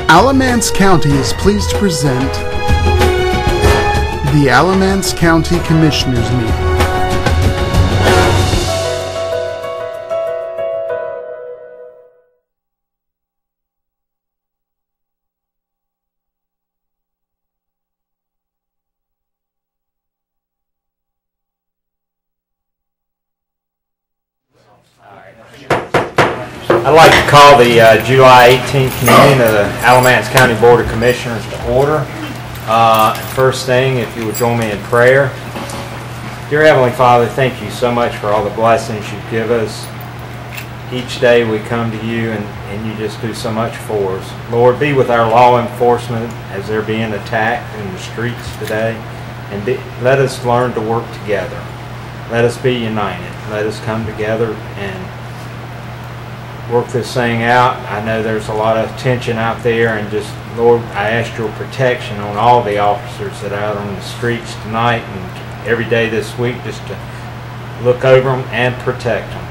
Alamance County is pleased to present the Alamance County Commissioners Meeting. I'd like to call the July 18th meeting of the Alamance County Board of Commissioners to order. First thing, if you would join me in prayer. Dear Heavenly Father, thank you so much for all the blessings you give us. Each day we come to you and you just do so much for us. Lord, be with our law enforcement as they're being attacked in the streets today. And let us learn to work together. Let us be united. Let us come together and work this thing out. I know there's a lot of tension out there, and just, Lord, I ask your protection on all the officers that are out on the streets tonight and every day this week, just to look over them and protect them.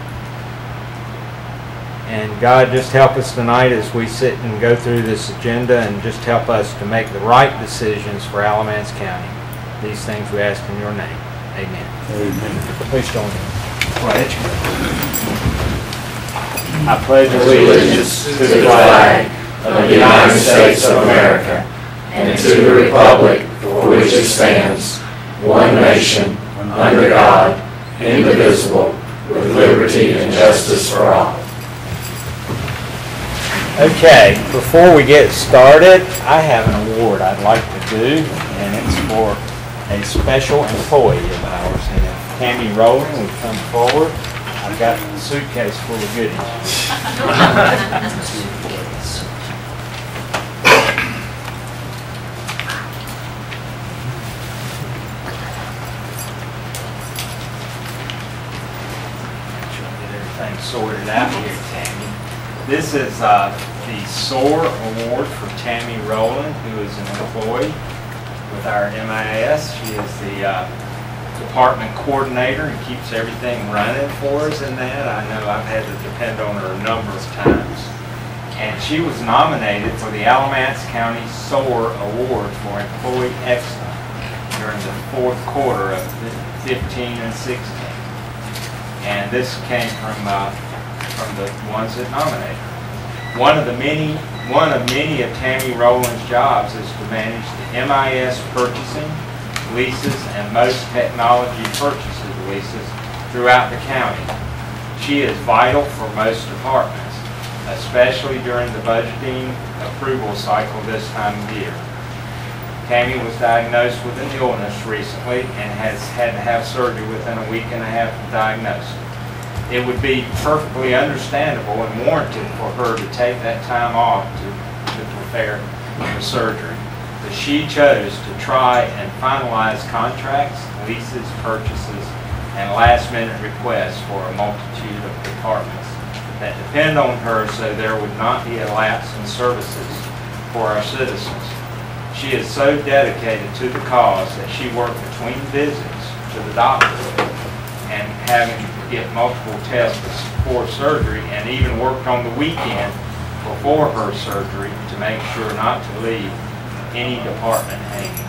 And God, just help us tonight as we sit and go through this agenda, and just help us to make the right decisions for Alamance County. These things we ask in your name. Amen. Amen. Please join me. Pledge. I pledge allegiance to the flag of the United States of America and to the republic for which it stands, one nation, under God, indivisible, with liberty and justice for all. Okay, before we get started, I have an award I'd like to do, and it's for a special employee of ours. And if Tammy Rowland would come forward. I've got a suitcase full of goodies. Get everything sorted out here, Tammy. This is the SOAR Award for Tammy Rowland, who is an employee with our MIS. She is the department coordinator and keeps everything running for us in that. I know I've had to depend on her a number of times. And she was nominated for the Alamance County SOAR Award for Employee Excellence during the fourth quarter of 15 and 16. And this came from the ones that nominated her. One of many of Tammy Rowland's jobs is to manage the MIS purchasing, leases, and most technology purchases leases throughout the county. She is vital for most departments, especially during the budgeting approval cycle this time of year. Tammy was diagnosed with an illness recently and has had to have surgery within a week and a half of diagnosis. It would be perfectly understandable and warranted for her to take that time off to prepare for surgery. But she chose to try and finalize contracts, leases, purchases, and last-minute requests for a multitude of departments that depend on her, so there would not be a lapse in services for our citizens. She is so dedicated to the cause that she worked between visits to the doctor and having to get multiple tests before surgery, and even worked on the weekend before her surgery to make sure not to leave any department hanging.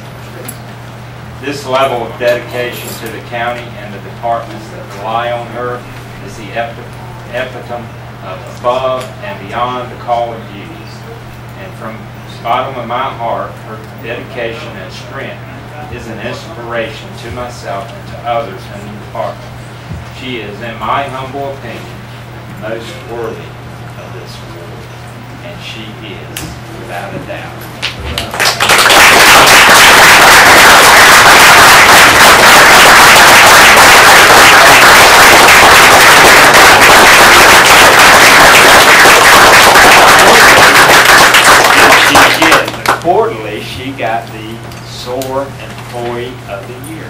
This level of dedication to the county and the departments that rely on her is the epitome of above and beyond the call of duties. And from the bottom of my heart, her dedication and strength is an inspiration to myself and to others in the department. She is, in my humble opinion, most worthy of this award, and she is, without a doubt. Importantly, she got the SOAR Employee of the Year.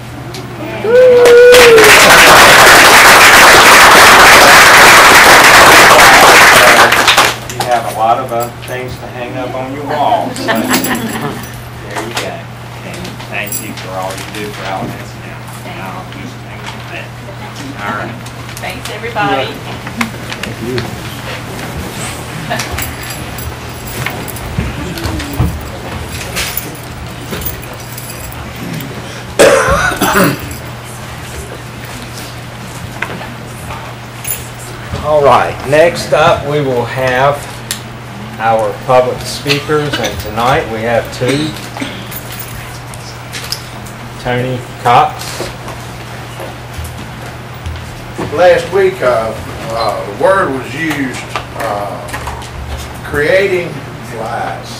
You have a lot of things to hang up on your wall. So there you go. And thank you for all you do for Alamance County. I'll just hang with that. All right. Thanks, everybody. Thank you. All right, next up we will have our public speakers, and tonight we have two. Tony Cox. Last week, the word was used, creating lies.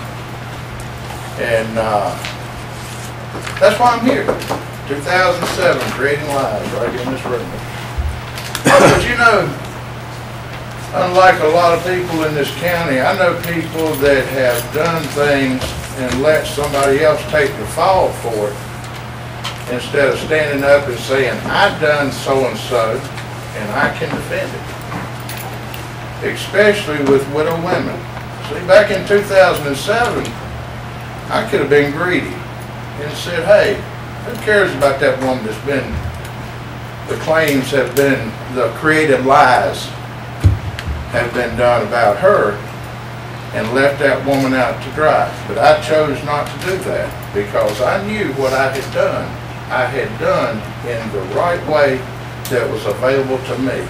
And that's why I'm here. 2007, creating lies right in this room. But you know, unlike a lot of people in this county, I know people that have done things and let somebody else take the fall for it instead of standing up and saying, I've done so-and-so and I can defend it. Especially with widow women. See, back in 2007, I could have been greedy and said, hey, who cares about that woman that's been, the claims have been, the created lies have been done about her, and left that woman out to dry. But I chose not to do that because I knew what I had done in the right way that was available to me.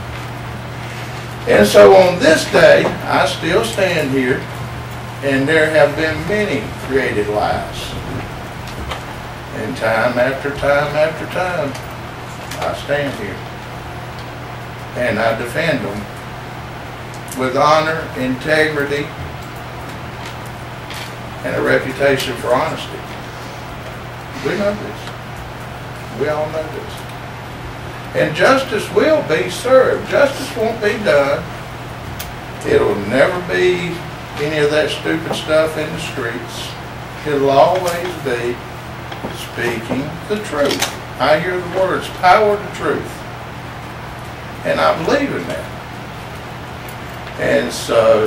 And so on this day, I still stand here, and there have been many created lies. And time after time after time, I stand here and I defend them with honor, integrity, and a reputation for honesty. We know this. We all know this. And justice will be served. Justice won't be done. It'll never be any of that stupid stuff in the streets. It'll always be speaking the truth. I hear the words, power to truth. And I believe in that. And so,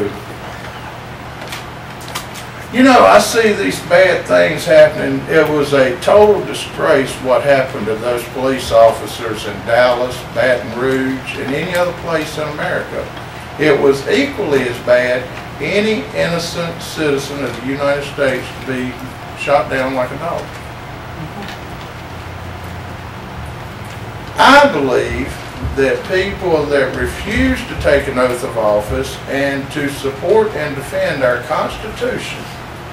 you know, I see these bad things happening. It was a total disgrace what happened to those police officers in Dallas, Baton Rouge, and any other place in America. It was equally as bad any innocent citizen of the United States to be shot down like a dog. I believe that people that refuse to take an oath of office and to support and defend our Constitution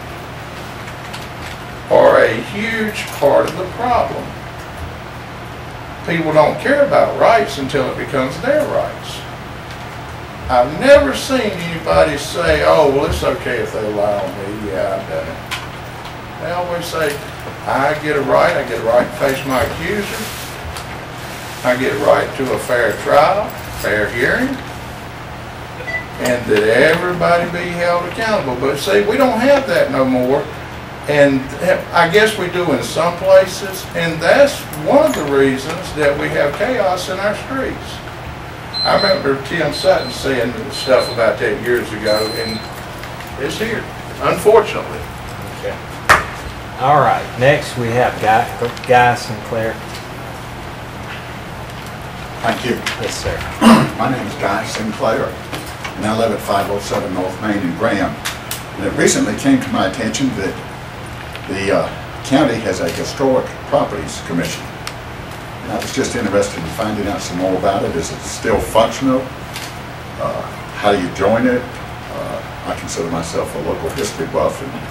are a huge part of the problem. People don't care about rights until it becomes their rights. I've never seen anybody say, oh, well, it's okay if they lie on me. Yeah, I've done it. They always say, I get a right to face my accuser. I get a right to a fair trial, fair hearing, and that everybody be held accountable. But see, we don't have that no more. And I guess we do in some places, and that's one of the reasons that we have chaos in our streets. I remember Tim Sutton saying stuff about that years ago, and it's here, unfortunately. Okay. All right, next we have Guy Sinclair. Thank you. Yes, sir. My name is Guy Sinclair, and I live at 507 North Main in Graham. And it recently came to my attention that the county has a historic properties commission. And I was just interested in finding out some more about it. Is it still functional? How do you join it? I consider myself a local history buff and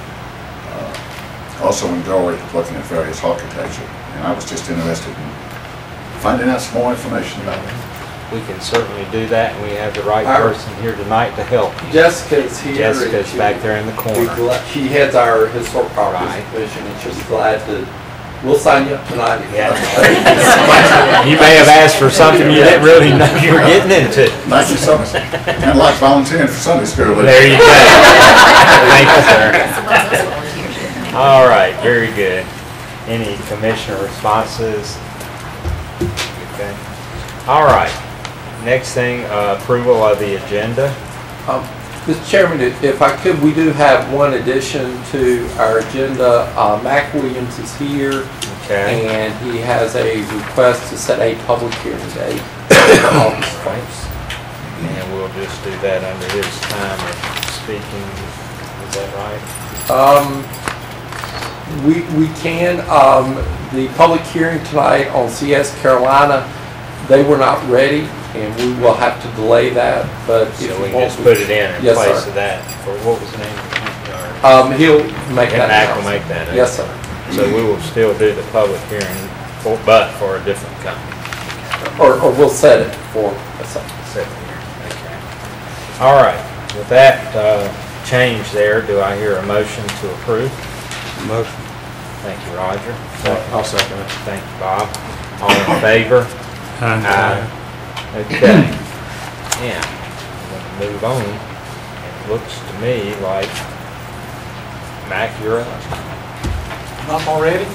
also enjoy looking at various architecture. And I was just interested in finding out some more information about it. We can certainly do that, and we have the right person here tonight to help you. Jessica's here. Jessica's back there in the corner. She heads our historic properties commission, and she's glad to. We'll sign you up tonight. Yeah. You may have asked for something you didn't really know you were getting into. Thank you so much. Kind of like volunteering for Sunday school. There you go. Thank you, sir. All right, very good. Any commissioner responses? Okay. All right. Next thing, approval of the agenda. Mr. Chairman, if I could, we do have one addition to our agenda. Mac Williams is here, Okay. and he has a request to set a public hearing date for August 1st. And we'll just do that under his time of speaking. Is that right? We can. The public hearing tonight on CS Carolina, they were not ready and we will have to delay that, but if So you we can want, just put it in Yes, place sir. of that, for what was the name of the company? He'll make that. Mac will announcement. make that. Yes, sir. So we will still do the public hearing, but for a different company. Or we'll set it for a second. Set the hearing, okay. All right, with that change there, do I hear a motion to approve? Motion. Thank you, Roger. I'll second it. Thank you, Bob. All in favor? Aye. Okay. Now, I'm going to move on. It looks to me like, Mac, you're up. Not already?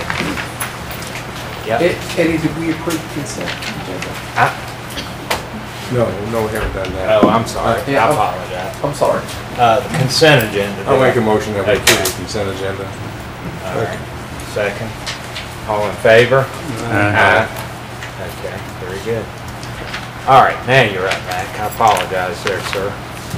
Yep. Eddie, did we approve consent agenda? No, we haven't done that. Oh, I'm sorry. Yeah, I apologize. I'm sorry. The consent agenda. I'll make a motion that we Okay. approve the consent agenda. All right. Second. All in favor? Aye. Okay, very good. All right, now you're up, Mac. I apologize there, sir.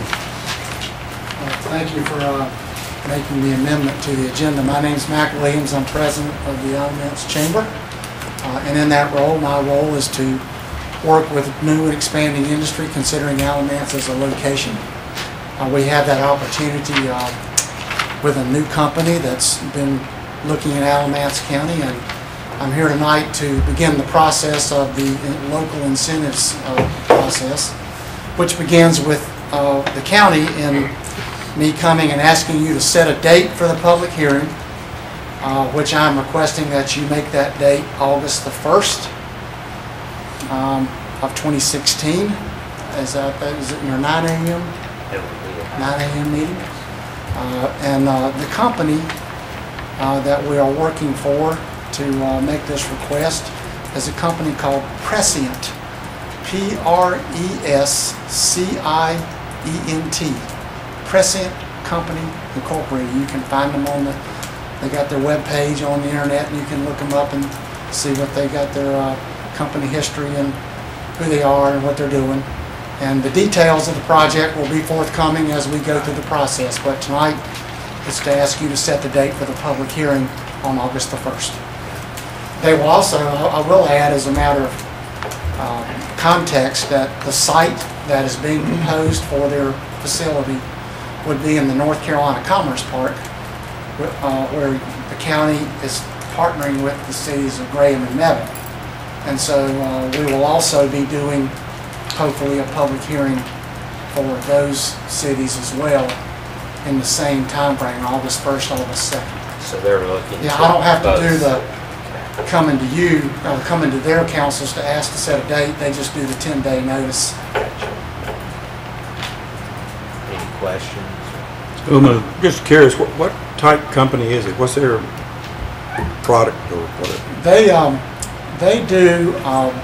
Thank you for making the amendment to the agenda. My name's Mac Williams. I'm president of the Alamance Chamber. And in that role, my role is to work with new and expanding industry, considering Alamance as a location. We have that opportunity with a new company that's been looking at Alamance County, and I'm here tonight to begin the process of the local incentives process, which begins with the county in me coming and asking you to set a date for the public hearing, which I'm requesting that you make that date August the 1st of 2016. Is it your 9 a.m.? 9 a.m. meeting? And the company that we are working for to make this request is a company called Prescient, Prescient, Prescient Company Incorporated. You can find them on they got their web page on the internet, and you can look them up and see what they got, their company history and who they are and what they're doing. And the details of the project will be forthcoming as we go through the process. But tonight, it's to ask you to set the date for the public hearing on August the 1st. They will also, I will add as a matter of context, that the site that is being proposed for their facility would be in the North Carolina Commerce Park, where the county is partnering with the cities of Graham and Mebane. And so we will also be doing, hopefully, a public hearing for those cities as well in the same time frame, August 1st, August 2nd. So they're looking. Yeah, I don't have to do both. the coming to you, coming to their councils to ask to set a date. They just do the 10-day notice. Any questions? I'm just curious, what type company is it? What's their product or whatever? They do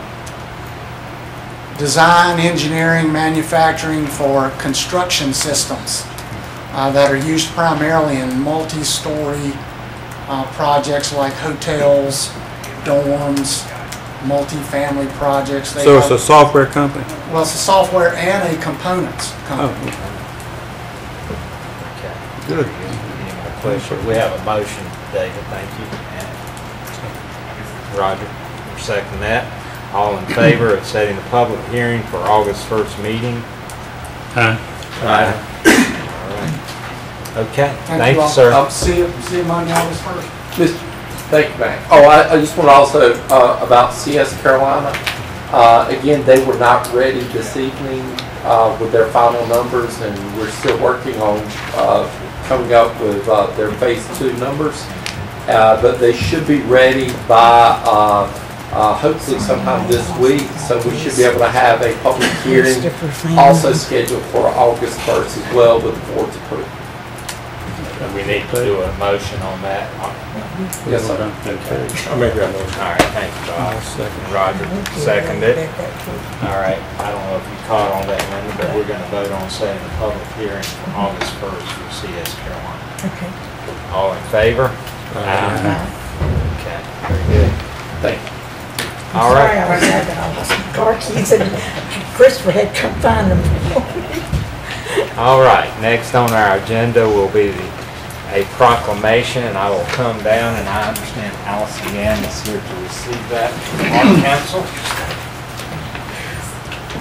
design, engineering, manufacturing for construction systems that are used primarily in multi-story projects like hotels, dorms, multi-family projects. So it's a software company? Well, it's a software and a components company. Okay. Good. Any more questions? We have a motion, David, thank you. And Roger, you second that. All in favor of setting the public hearing for August 1st meeting? Aye. All right. Okay, thank you, all. sir. See you Monday, August 1st. Thank you, Mac. Oh, I just want to also, about CS Carolina, again, they were not ready this evening with their final numbers, and we're still working on coming up with their phase 2 numbers. But they should be ready by hopefully sometime this week, so we should be able to have a public hearing also scheduled for August 1st as well with the board's approval. We need to do a motion on that. Yes, sir. Okay. I'll make that motion. All right, thank you, Bob. Roger, seconded. All right, I don't know if you caught on that, Linda, but we're going to vote on setting the public hearing for August 1st for CS Carolina. Okay. All in favor? Aye. Okay, very good. Thank you. All Sorry, I right. was having all my car keys and Christopher had to come find them. All right, next on our agenda will be a proclamation, and I will come down, and I understand Allison Gann is here to receive that from our council.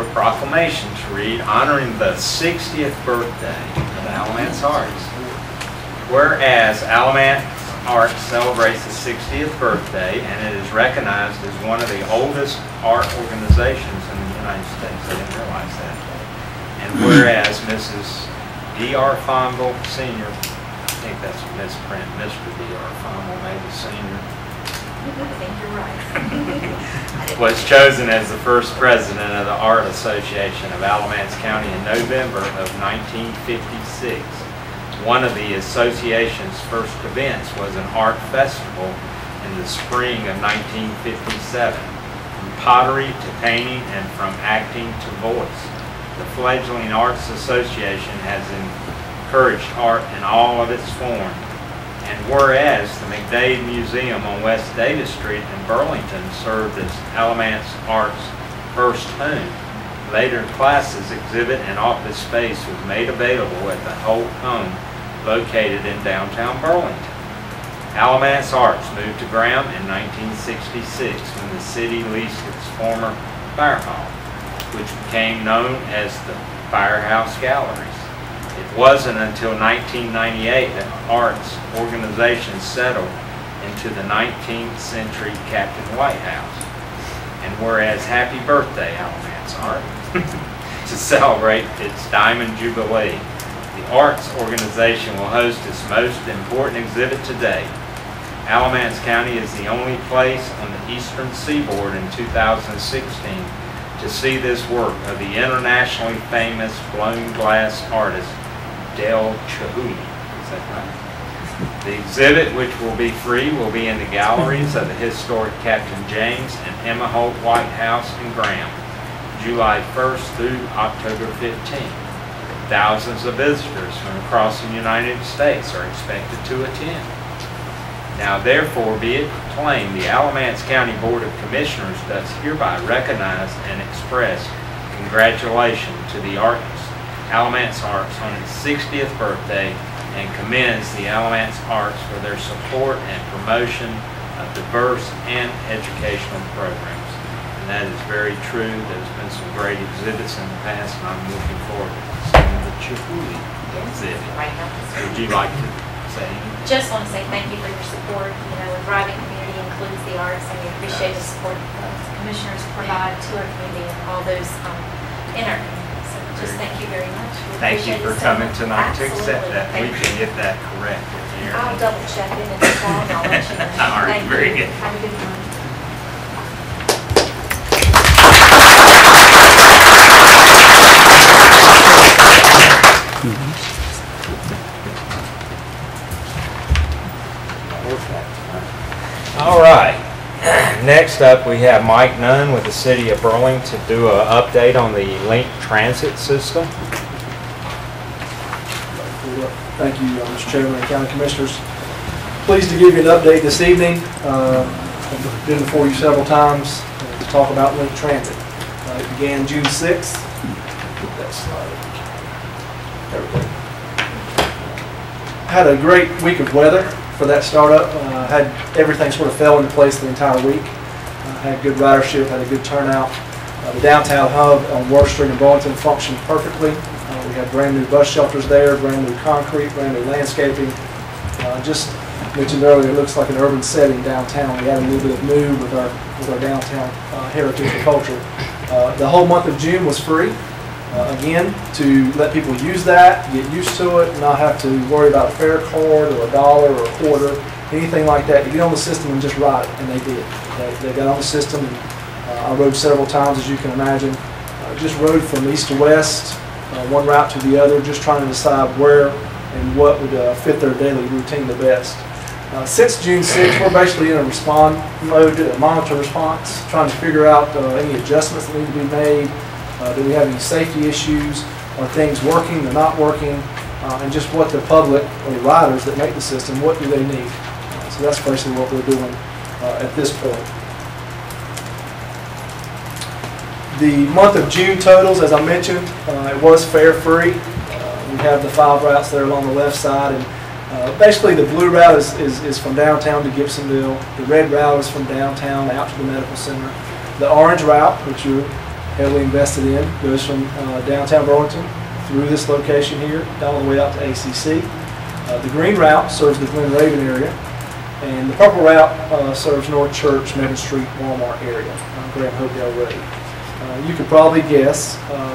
proclamation to read honoring the 60th birthday of Alamance Arts. Whereas Alamance Arts celebrates its 60th birthday and it is recognized as one of the oldest art organizations in the United States. I didn't realize that. And whereas Mrs. D.R. Fonville Sr., I think that's a misprint, Mr. D.R. Fonville, maybe Sr., I think you're right. was chosen as the first president of the Art Association of Alamance County in November of 1956. One of the association's first events was an art festival in the spring of 1957. From pottery to painting and from acting to voice, the fledgling Arts Association has encouraged art in all of its forms. And whereas the McDade Museum on West Davis Street in Burlington served as Alamance Arts' first home, later classes exhibit and office space was made available at the Holt Home located in downtown Burlington. Alamance Arts moved to Graham in 1966 when the city leased its former fire hall, which became known as the Firehouse Galleries. It wasn't until 1998 that Arts organizations settled into the 19th century Captain White House. And whereas happy birthday, Alamance Art, to celebrate its Diamond Jubilee, the Arts organization will host its most important exhibit to date. Alamance County is the only place on the eastern seaboard in 2016 to see this work of the internationally famous blown glass artist Del Chihuly. Is that right? The exhibit, which will be free, will be in the galleries of the historic Captain James and Emma Holt White House in Graham, July 1st through October 15th. Thousands of visitors from across the United States are expected to attend. Now therefore be it proclaimed, the Alamance County Board of Commissioners does hereby recognize and express congratulations to the Alamance Arts on its 60th birthday and commends the Alamance Arts for their support and promotion of diverse and educational programs. And that is very true. There's been some great exhibits in the past, and I'm looking forward to seeing the Chihuly exhibit. Would you like to say anything? Just want to say thank you for your support. You know, a thriving community includes the arts, and we appreciate the support the commissioners provide to our community and all those in our community. So just thank you very much. Thank you for coming tonight to accept Absolutely. that. We Thank can you. get that corrected here. I'll double check it in the fall and I'll let you know. All right, Thank very you. good. Have a good one. All right. Next up, we have Mike Nunn with the City of Burlington to do an update on the Link Transit System. Thank you, Mr. Chairman and County Commissioners. Pleased to give you an update this evening. I've been before you several times to talk about Link Transit. It began June 6th. Get that slide. There we go. Had a great week of weather for that startup. Had everything sort of fell into place the entire week. Had good ridership, had a good turnout. The downtown hub on Worth Street in Burlington functioned perfectly. We had brand new bus shelters there, brand new concrete, brand new landscaping. Just mentioned earlier, it looks like an urban setting downtown. We had a little bit of mood with our downtown heritage and culture. The whole month of June was free. Again, to let people use that, get used to it, not have to worry about a fare card or $1 or a quarter, anything like that. To get on the system and just ride it, and they did. They got on the system, and I rode several times, as you can imagine. Just rode from east to west, one route to the other, just trying to decide where and what would fit their daily routine the best. Since June 6th, we're basically in a respond mode, monitor response, trying to figure out any adjustments that need to be made. Do we have any safety issues? Are things working or not working? And just what the public or the riders that make the system, what do they need? So that's basically what we're doing at this point. The month of June totals, as I mentioned, it was fare free. We have the 5 routes there along the left side, and basically the blue route is from downtown to Gibsonville. The red route is from downtown out to the medical center. The orange route, which you're heavily invested in. Goes from downtown Burlington through this location here, all the way out to ACC. The green route serves the Glen Raven area, and the purple route serves North Church, Main Street, Walmart area, Graham Hopedale Road. You could probably guess,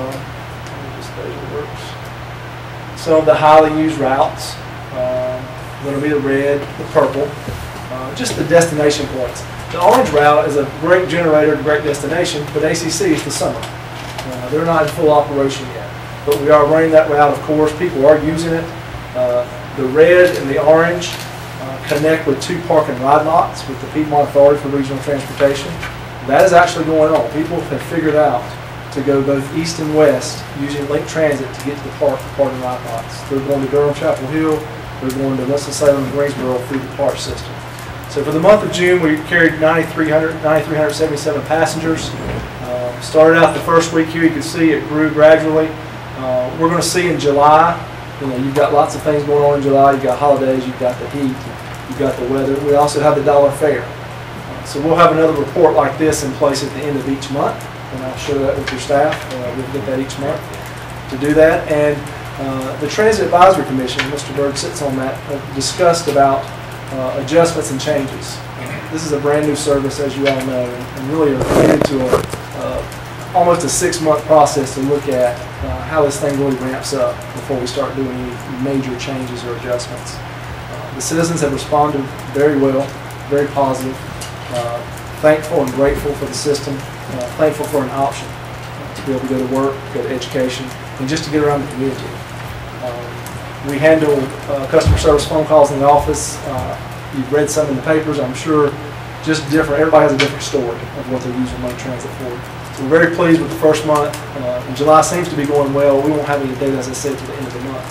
some of the highly used routes, going to be the red, the purple, just the destination points. The orange route is a great generator, great destination, but ACC is the summer. They're not in full operation yet, but we are running that route, of course. People are using it. The red and the orange connect with two park and ride lots with the Piedmont Authority for Regional Transportation. That is actually going on. People have figured out to go both east and west using Link Transit to get to the park and ride lots. They're going to Durham Chapel Hill, they're going to Winston-Salem and Greensboro through the park system. So for the month of June, we carried 9,377 passengers. Started out the first week here, you can see it grew gradually. We're going to see in July, you've got lots of things going on in July. You've got holidays, you've got the heat, you've got the weather. We also have the dollar fare. So we'll have another report like this in place at the end of each month, and I'll share that with your staff. We'll get that each month to do that. And the Transit Advisory Commission, Mr. Bird sits on that, discussed about adjustments and changes. This is a brand new service, as you all know, and really are committed to almost a 6-month process to look at how this thing really ramps up before we start doing any major changes or adjustments. The citizens have responded very well, very positive, thankful and grateful for the system, thankful for an option to be able to go to work, go to education, and just to get around the community. We handle customer service phone calls in the office. You've read some in the papers, I'm sure, just different. Everybody has a different story of what they're using Link Transit for. So we're very pleased with the first month. And July seems to be going well. We won't have any data, as I said, to the end of the month.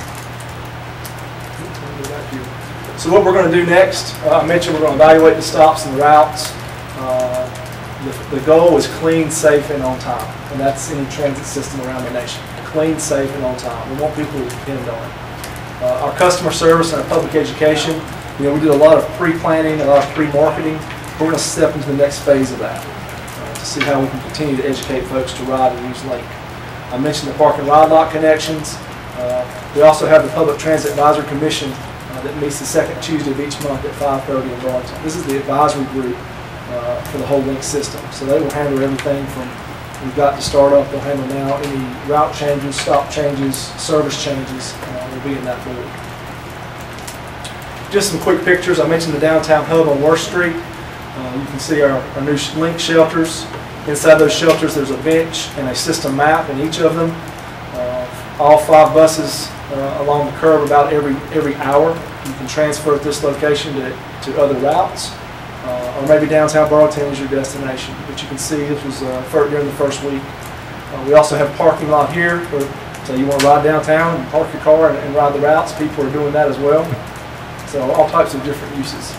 So what we're going to do next, I mentioned we're going to evaluate the stops and the routes. The goal is clean, safe, and on time. And that's any transit system around the nation. Clean, safe, and on time. We want people to depend on it. Our customer service and our public education, we did a lot of pre-planning, a lot of pre-marketing. We're going to step into the next phase of that to see how we can continue to educate folks to ride and use Link. I mentioned the park and ride lot connections. We also have the Public Transit Advisory Commission that meets the second Tuesday of each month at 5:30 in Burlington. This is the advisory group for the whole Link system. So they will handle everything from we've got to start up, they'll handle now any route changes, stop changes, service changes will be in that board. Just some quick pictures. I mentioned the downtown hub on Worth Street. You can see our new Link shelters. Inside those shelters there's a bench and a system map in each of them. All 5 buses along the curb about every hour. You can transfer at this location to other routes. Or maybe downtown Burlington is your destination. But you can see this was during the first week. We also have parking lot here. So you want to ride downtown and park your car and ride the routes. People are doing that as well. So all types of different uses.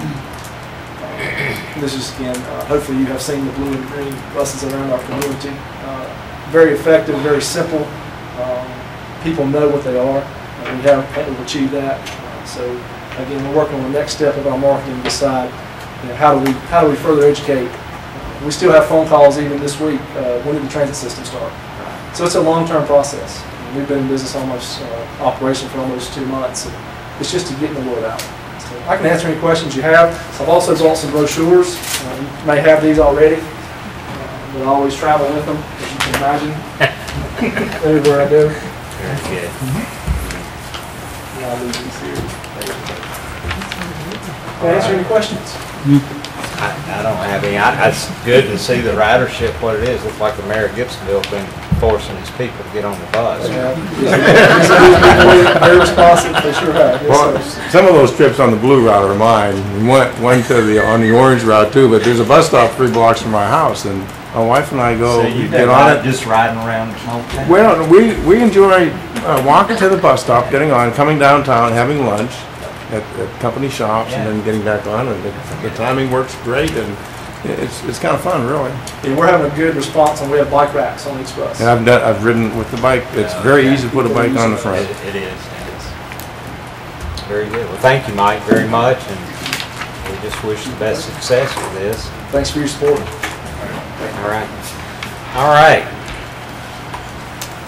This is, again, hopefully you have seen the blue and green buses around our community. Very effective, very simple. People know what they are. We haven't achieved that. So again, we're working on the next step of our marketing to decide how do we further educate. We still have phone calls even this week. When did the transit system start? So it's a long-term process. We've been in business operation for almost 2 months. And it's just to get the word out. So I can answer any questions you have. I've also bought some brochures. You may have these already. But I always travel with them, as you can imagine. Everywhere I go. Very good. I'll leave these here. Can I answer any questions? I don't have any. It's good to see the ridership, what it is. Looks like the mayor of Gibsonville's been forcing his people to get on the bus. Very responsive, they sure have. Yes, Well, some of those trips on the blue route are mine. One to on the orange route too, but there's a bus stop 3 blocks from my house, and my wife and I go So you've get been on it. just riding around hometown? Well, we enjoy walking to the bus stop, getting on, coming downtown, having lunch at company shops, and then getting back on, and the timing works great, and it's kind of fun, really. Yeah, we're having a good response, and we have bike racks on each bus. And I've ridden with the bike. It's very easy to put a bike on the front. It is. Very good. Well, thank you, Mike, very much, and we just wish the best success with this. Thanks for your support. All right.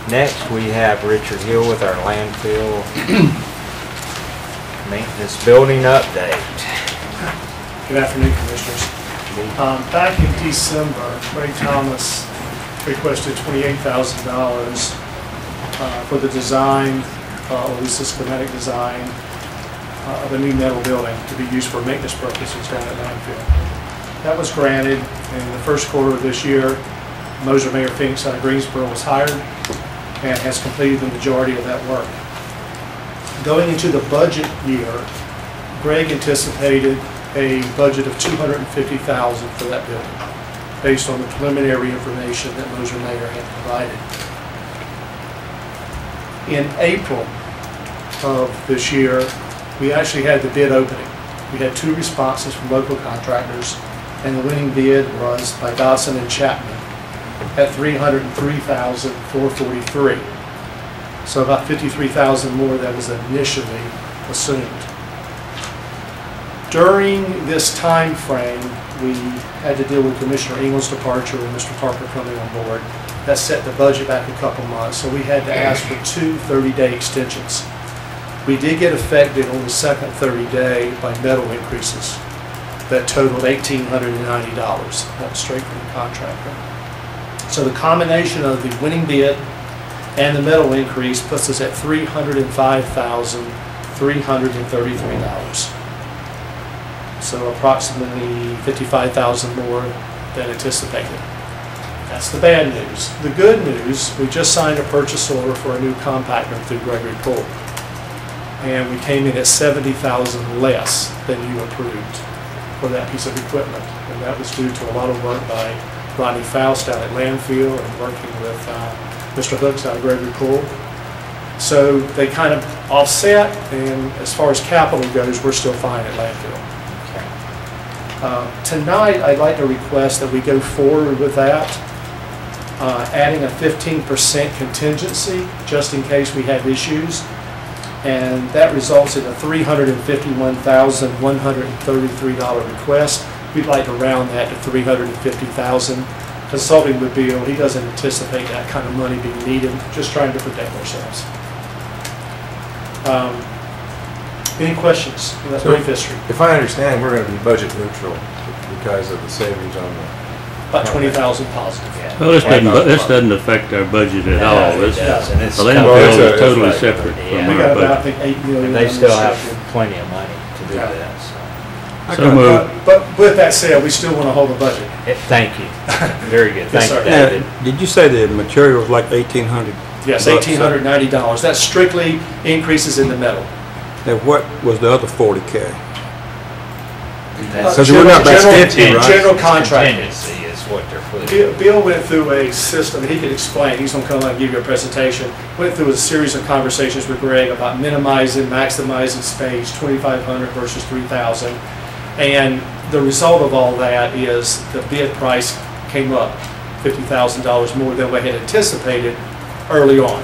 Next, we have Richard Hill with our landfill maintenance building update. Good afternoon, Commissioners. Back in December, Ray Thomas requested $28,000 for the design, or at least the schematic design, of a new metal building to be used for maintenance purposes down at landfill. That was granted in the first quarter of this year. Moser Mayor Phoenix out of Greensboro was hired and has completed the majority of that work. Going into the budget year, Greg anticipated a budget of $250,000 for that building, based on the preliminary information that Moser Mayor had provided. In April of this year, we actually had the bid opening. We had 2 responses from local contractors, and the winning bid was by Dodson and Chapman at $303,443. So about $53,000 more than was initially assumed. During this time frame, we had to deal with Commissioner England's departure and Mr. Parker coming on board. That set the budget back a couple months, so we had to ask for 2 30-day extensions. We did get affected on the second 30-day by metal increases that totaled $1,890. That was straight from the contractor. So the combination of the winning bid and the metal increase puts us at $305,333. So approximately $55,000 more than anticipated. That's the bad news. The good news, we just signed a purchase order for a new compactor through Gregory Poole. And we came in at $70,000 less than you approved for that piece of equipment. And that was due to a lot of work by Ronnie Faust out at landfill and working with Mr. Hooks out of Gregory Poole. So they kind of offset, and as far as capital goes, we're still fine at landfill. Tonight, I'd like to request that we go forward with that, adding a 15% contingency just in case we have issues. And that results in a $351,133 request. We'd like to round that to $350,000. Consulting with Bill, he doesn't anticipate that kind of money being needed, just trying to protect ourselves. Any questions? That's brief history. If I understand, we're going to be budget neutral because of the savings on the... About 20,000 positive. Yeah. Well, this doesn't affect our budget at all. It does, and it's The landfill is totally separate Yeah. from We got our about, I budget. think, $8 million. They on still this have section. plenty of money to do Yeah. that, so. So moved. But with that said, we still want to hold the budget. Thank you. Very good. Yes, Thank you, sir. David. Did you say the material was like $1,800? Yes, $1,890. That's strictly increases in the metal. Now, what was the other 40K? That's Because we're not back 50, right? General contracting. Contingency is what they're putting. Bill went through a system, and he could explain, he's going to come out and give you a presentation, went through a series of conversations with Greg about minimizing, maximizing space, 2,500 versus 3,000. And the result of all that is the bid price came up $50,000 more than we had anticipated early on.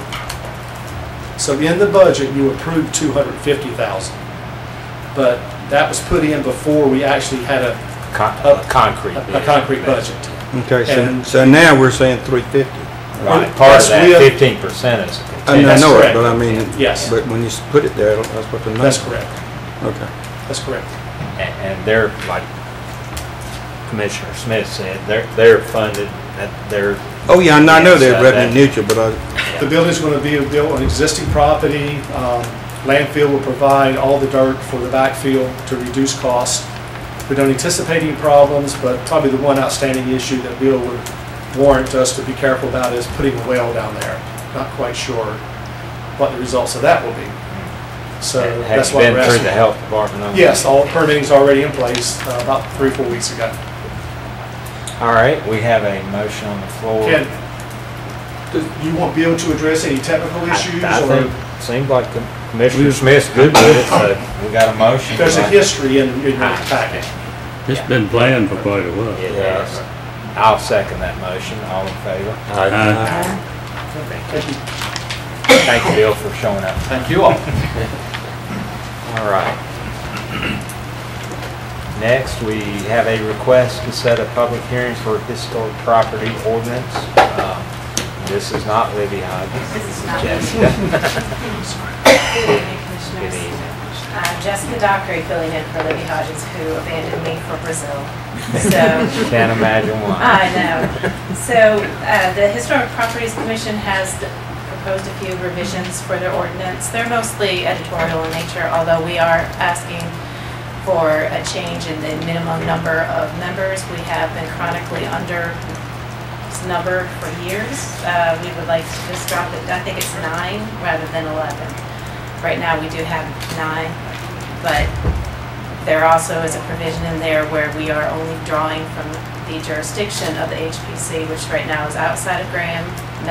So in the budget, you approved $250,000. But that was put in before we actually had a Concrete. concrete budget. Okay, And- so now we're saying 350. Right, part of that, Yes, we have- 15% is a I contingency. know correct. it, but I mean, Yes. but when you put it there, that's what the number. That's correct. Okay. That's correct. And they're, like Commissioner Smith said, they're funded, they're. Oh, yeah, and I know they're Yes, revenue neutral, but The building's going to be built on existing property. Landfill will provide all the dirt for the backfill to reduce costs. We don't anticipate any problems, but probably the one outstanding issue that Bill would warrant us to be careful about is putting a well down there. Not quite sure what the results of that will be. So that's Have why you we're been through asking. the health department on that? Yes, all permitting's already in place about 3 or 4 weeks ago. All right, we have a motion on the floor. Ken, do you want Bill to address any technical issues? I or think, seems like Commissioner Smith's good with it, so we got a motion. there's a history in your packet. It's been planned for quite a while. It has. I'll second that motion. All in favor? Thank you. Thank you, Bill, for showing up. Thank you all. All right. Next, we have a request to set a public hearing for historic property ordinance. this is not Libby Hodges. This is not Jessica. Good evening, Commissioners. Good evening. Jessica Dockery filling in for Libby Hodges, who abandoned me for Brazil. So Can't imagine why. I know. So the Historic Properties Commission has proposed a few revisions for their ordinance. They're mostly editorial in nature, although we are asking for a change in the minimum number of members. We have been chronically under this number for years. We would like to just drop it, I think it's 9 rather than 11. Right now we do have 9, but there also is a provision in there where we are only drawing from the jurisdiction of the HPC, which right now is outside of Graham,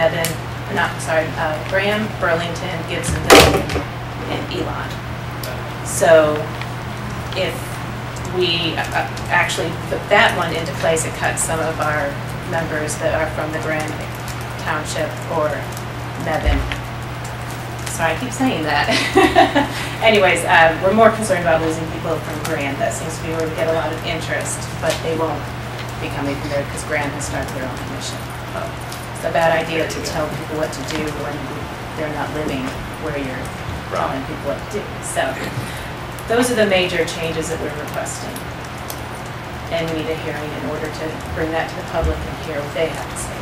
Graham, Burlington, Gibsonville, and Elon. So if we actually put that one into place, it cuts some of our members that are from the Graham Township or Mebane. Sorry, I keep saying that. Anyways, we're more concerned about losing people from Graham. That seems to be where we get a lot of interest, but they won't be coming from there because Graham has started their own commission. It's a bad idea to tell people what to do when they're not living where you're telling people what to do. So those are the major changes that we're requesting. And we need a hearing in order to bring that to the public and hear what they have to say.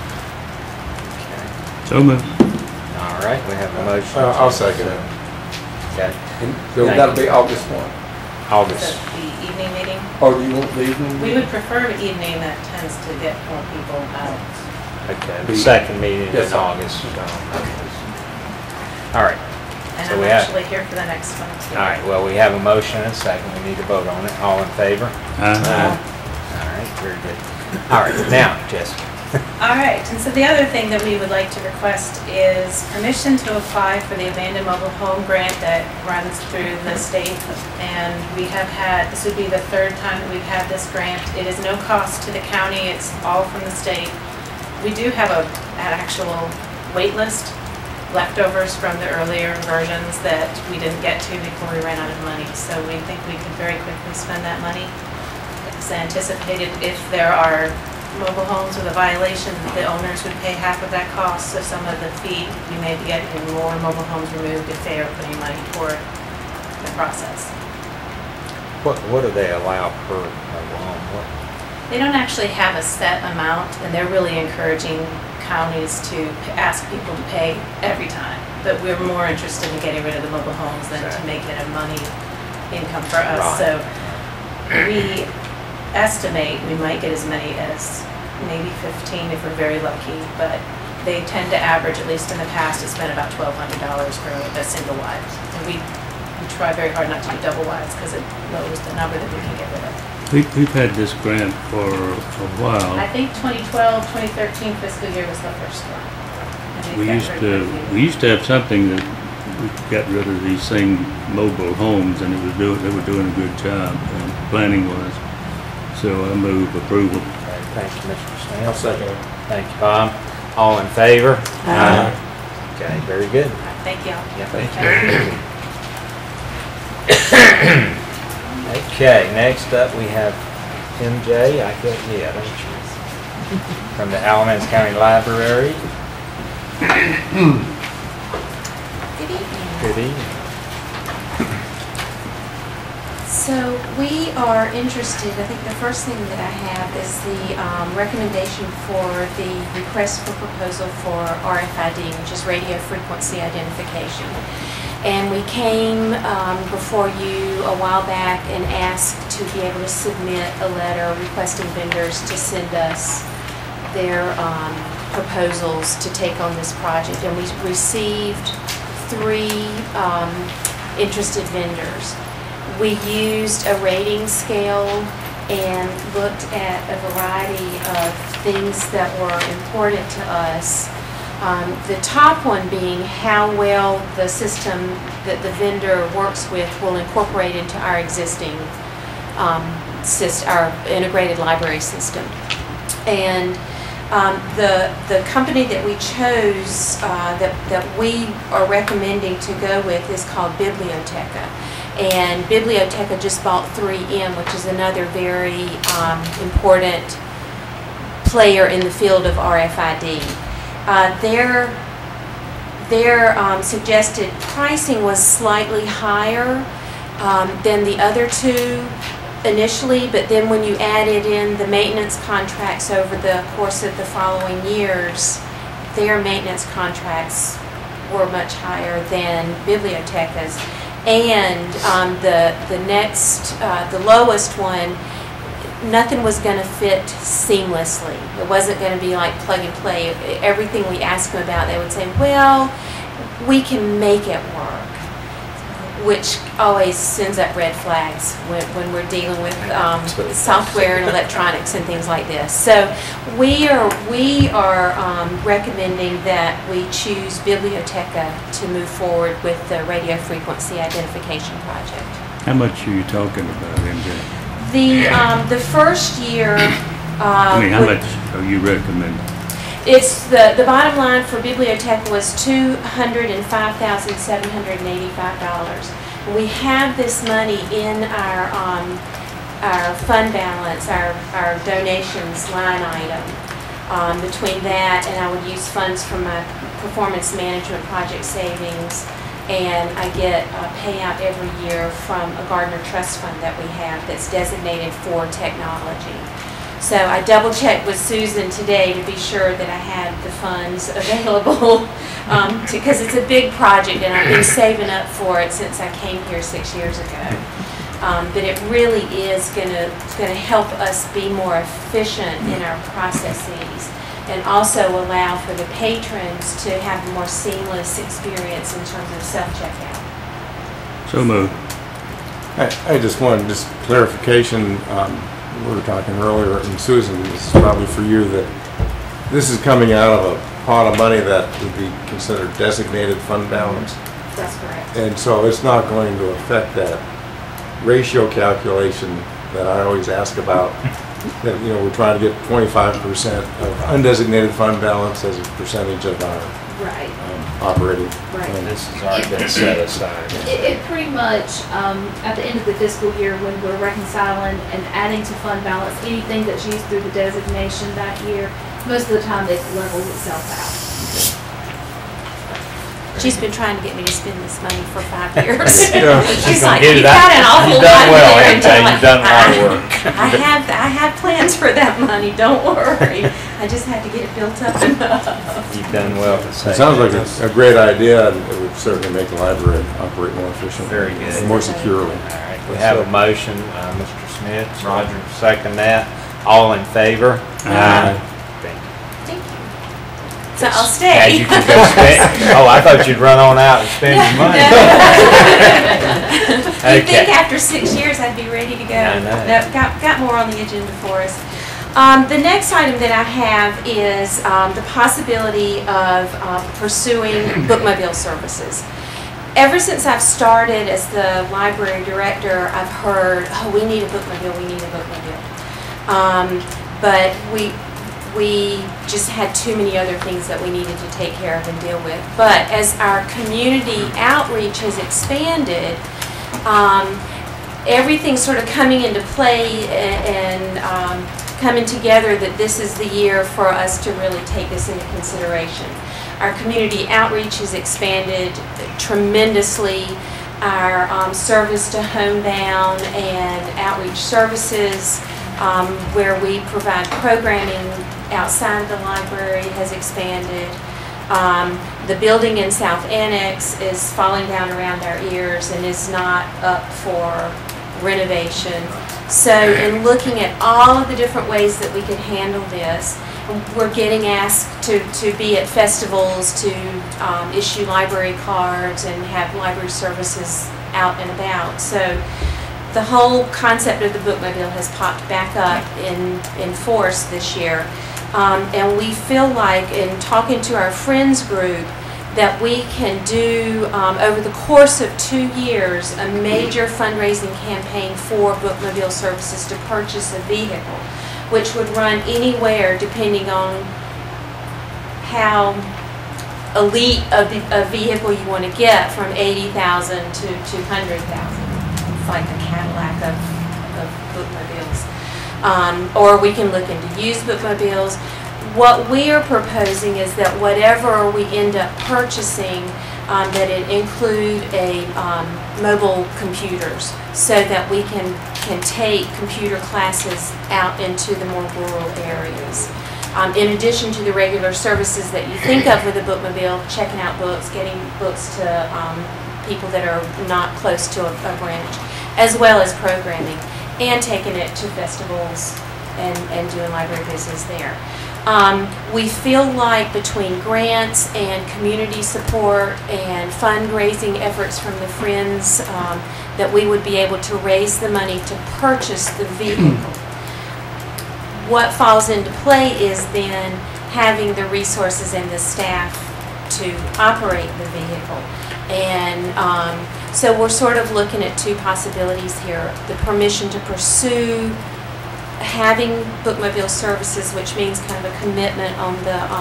So moved. All right, we have a motion. I'll second it. Okay. So that'll be August 1. August. So the evening meeting, Or do you want the evening? we would prefer an evening that tends to get more people out. Okay, the second meeting in Yes, sir. August. All right. And So I'm we have- actually here for the next one too. All right, well, we have a motion and a second. We need to vote on it. All in favor? All right, very good. All right, now, Jessica. All right, and so the other thing that we would like to request is permission to apply for the abandoned mobile home grant that runs through the state. And we have had, this would be the 3rd time that we've had this grant. It is no cost to the county, it's all from the state. We do have an actual wait list, leftovers from the earlier versions that we didn't get to before we ran out of money. So we think we could very quickly spend that money. It's anticipated if there are mobile homes with a violation, the owners would pay half of that cost. So some of the fee, we may be getting more mobile homes removed if they are putting money toward the process. What do they allow per home? They don't actually have a set amount, and they're really encouraging counties to ask people to pay every time. But we're more interested in getting rid of the mobile homes than to make it a money income for us. Right. So we estimate we might get as many as maybe 15 if we're very lucky, but they tend to average, at least in the past, it's been about $1,200 for a single wide. And we try very hard not to do double wides because it lowers the number that we can get rid of. We've had this grant for a while. I think 2012, 2013 fiscal year was the first one. And We we've got very few. used to have something that we got rid of these same mobile homes, and they were doing a good job, planning was. So I move approval. Okay, thank you, Mr. Smith. I'll second it. Thank you, Bob. All in favor? Aye. Okay, very good. Thank you. Yeah, thank you. Okay, next up we have MJ, I guess, yeah, don't you? From the Alamance County Library. Good evening. Good evening. So we are interested, I think the first thing that I have is the recommendation for the request for proposal for RFID, which is radio frequency identification. And we came before you a while back and asked to be able to submit a letter requesting vendors to send us their proposals to take on this project. And we received 3 interested vendors. We used a rating scale and looked at a variety of things that were important to us. The top one being how well the system that the vendor works with will incorporate into our existing our integrated library system. And the company that we chose, that we are recommending to go with, is called Biblioteca. And Biblioteca just bought 3M, which is another very important player in the field of RFID. Their suggested pricing was slightly higher than the other two initially, but then when you added in the maintenance contracts over the course of the following years, their maintenance contracts were much higher than Biblioteca's. And the lowest one, nothing was going to fit seamlessly. It wasn't going to be like plug and play. Everything we asked them about, they would say, well, we can make it work, which always sends up red flags when we're dealing with software and electronics and things like this. So we are recommending that we choose Biblioteca to move forward with the radio frequency identification project. How much are you talking about, MJ? The first year. How much are you recommending? It's the bottom line for Biblioteca was $205,785. We have this money in our fund balance, our donations line item. Between that and I would use funds from my performance management project savings, and I get a payout every year from a Gardner Trust Fund that we have that's designated for technology. So I double checked with Susan today to be sure that I had the funds available because it's a big project and I've been saving up for it since I came here 6 years ago. But it really is going to help us be more efficient in our processes and also allow for the patrons to have a more seamless experience in terms of self-checkout. So moved. I just wanted clarification. We were talking earlier, and Susan, this is probably for you, that this is coming out of a pot of money that would be considered designated fund balance. That's correct. And so it's not going to affect that ratio calculation that I always ask about, that, we're trying to get 25% of undesignated fund balance as a percentage of our operating. Right. And this has already been set aside. It pretty much, at the end of the fiscal year, when we're reconciling and adding to fund balance, anything that's used through the designation that year, most of the time it levels itself out. She's been trying to get me to spend this money for 5 years. Yeah. She's like, you've got an awful You've done lot well, there. MJ. You've done a lot of work. I have plans for that money. Don't worry. I just had to get it built up enough. You've done well to say. It sounds like a great idea, and it would certainly make the library operate more efficiently. Very good. And more securely. All right, we have a motion, Mr. Smith, Roger, second that. All in favor? Aye. Thank you. So I'll stay. Now you can go spend. Oh, I thought you'd run on out and spend your money. You think after 6 years I'd be ready to go? I know. No, got more on the agenda for us. The next item that I have is the possibility of pursuing bookmobile services. Ever since I've started as the library director, I've heard, oh, we need a bookmobile, we need a bookmobile. But we just had too many other things that we needed to take care of and deal with. But as our community outreach has expanded, everything's sort of coming into play and coming together that this is the year for us to really take this into consideration. Our community outreach has expanded tremendously. Our service to homebound and outreach services, where we provide programming outside of the library, has expanded. The building in South Annex is falling down around our ears and is not up for renovation. So in looking at all of the different ways that we could handle this, we're getting asked to be at festivals, to issue library cards and have library services out and about. So the whole concept of the bookmobile has popped back up in force this year. And we feel like, in talking to our friends group, that we can do, over the course of 2 years, a major fundraising campaign for bookmobile services to purchase a vehicle, which would run anywhere, depending on how elite a vehicle you want to get, from $80,000 to $200,000. It's like a Cadillac of bookmobiles. Or we can look into used bookmobiles. What we are proposing is that whatever we end up purchasing, that it include a mobile computers so that we can take computer classes out into the more rural areas. In addition to the regular services that you think of with a bookmobile, checking out books, getting books to people that are not close to a branch, as well as programming, and taking it to festivals and doing library business there. We feel like between grants and community support and fundraising efforts from the Friends that we would be able to raise the money to purchase the vehicle. What falls into play is then having the resources and the staff to operate the vehicle. And so we're sort of looking at two possibilities here. The permission to pursue having bookmobile services, which means kind of a commitment on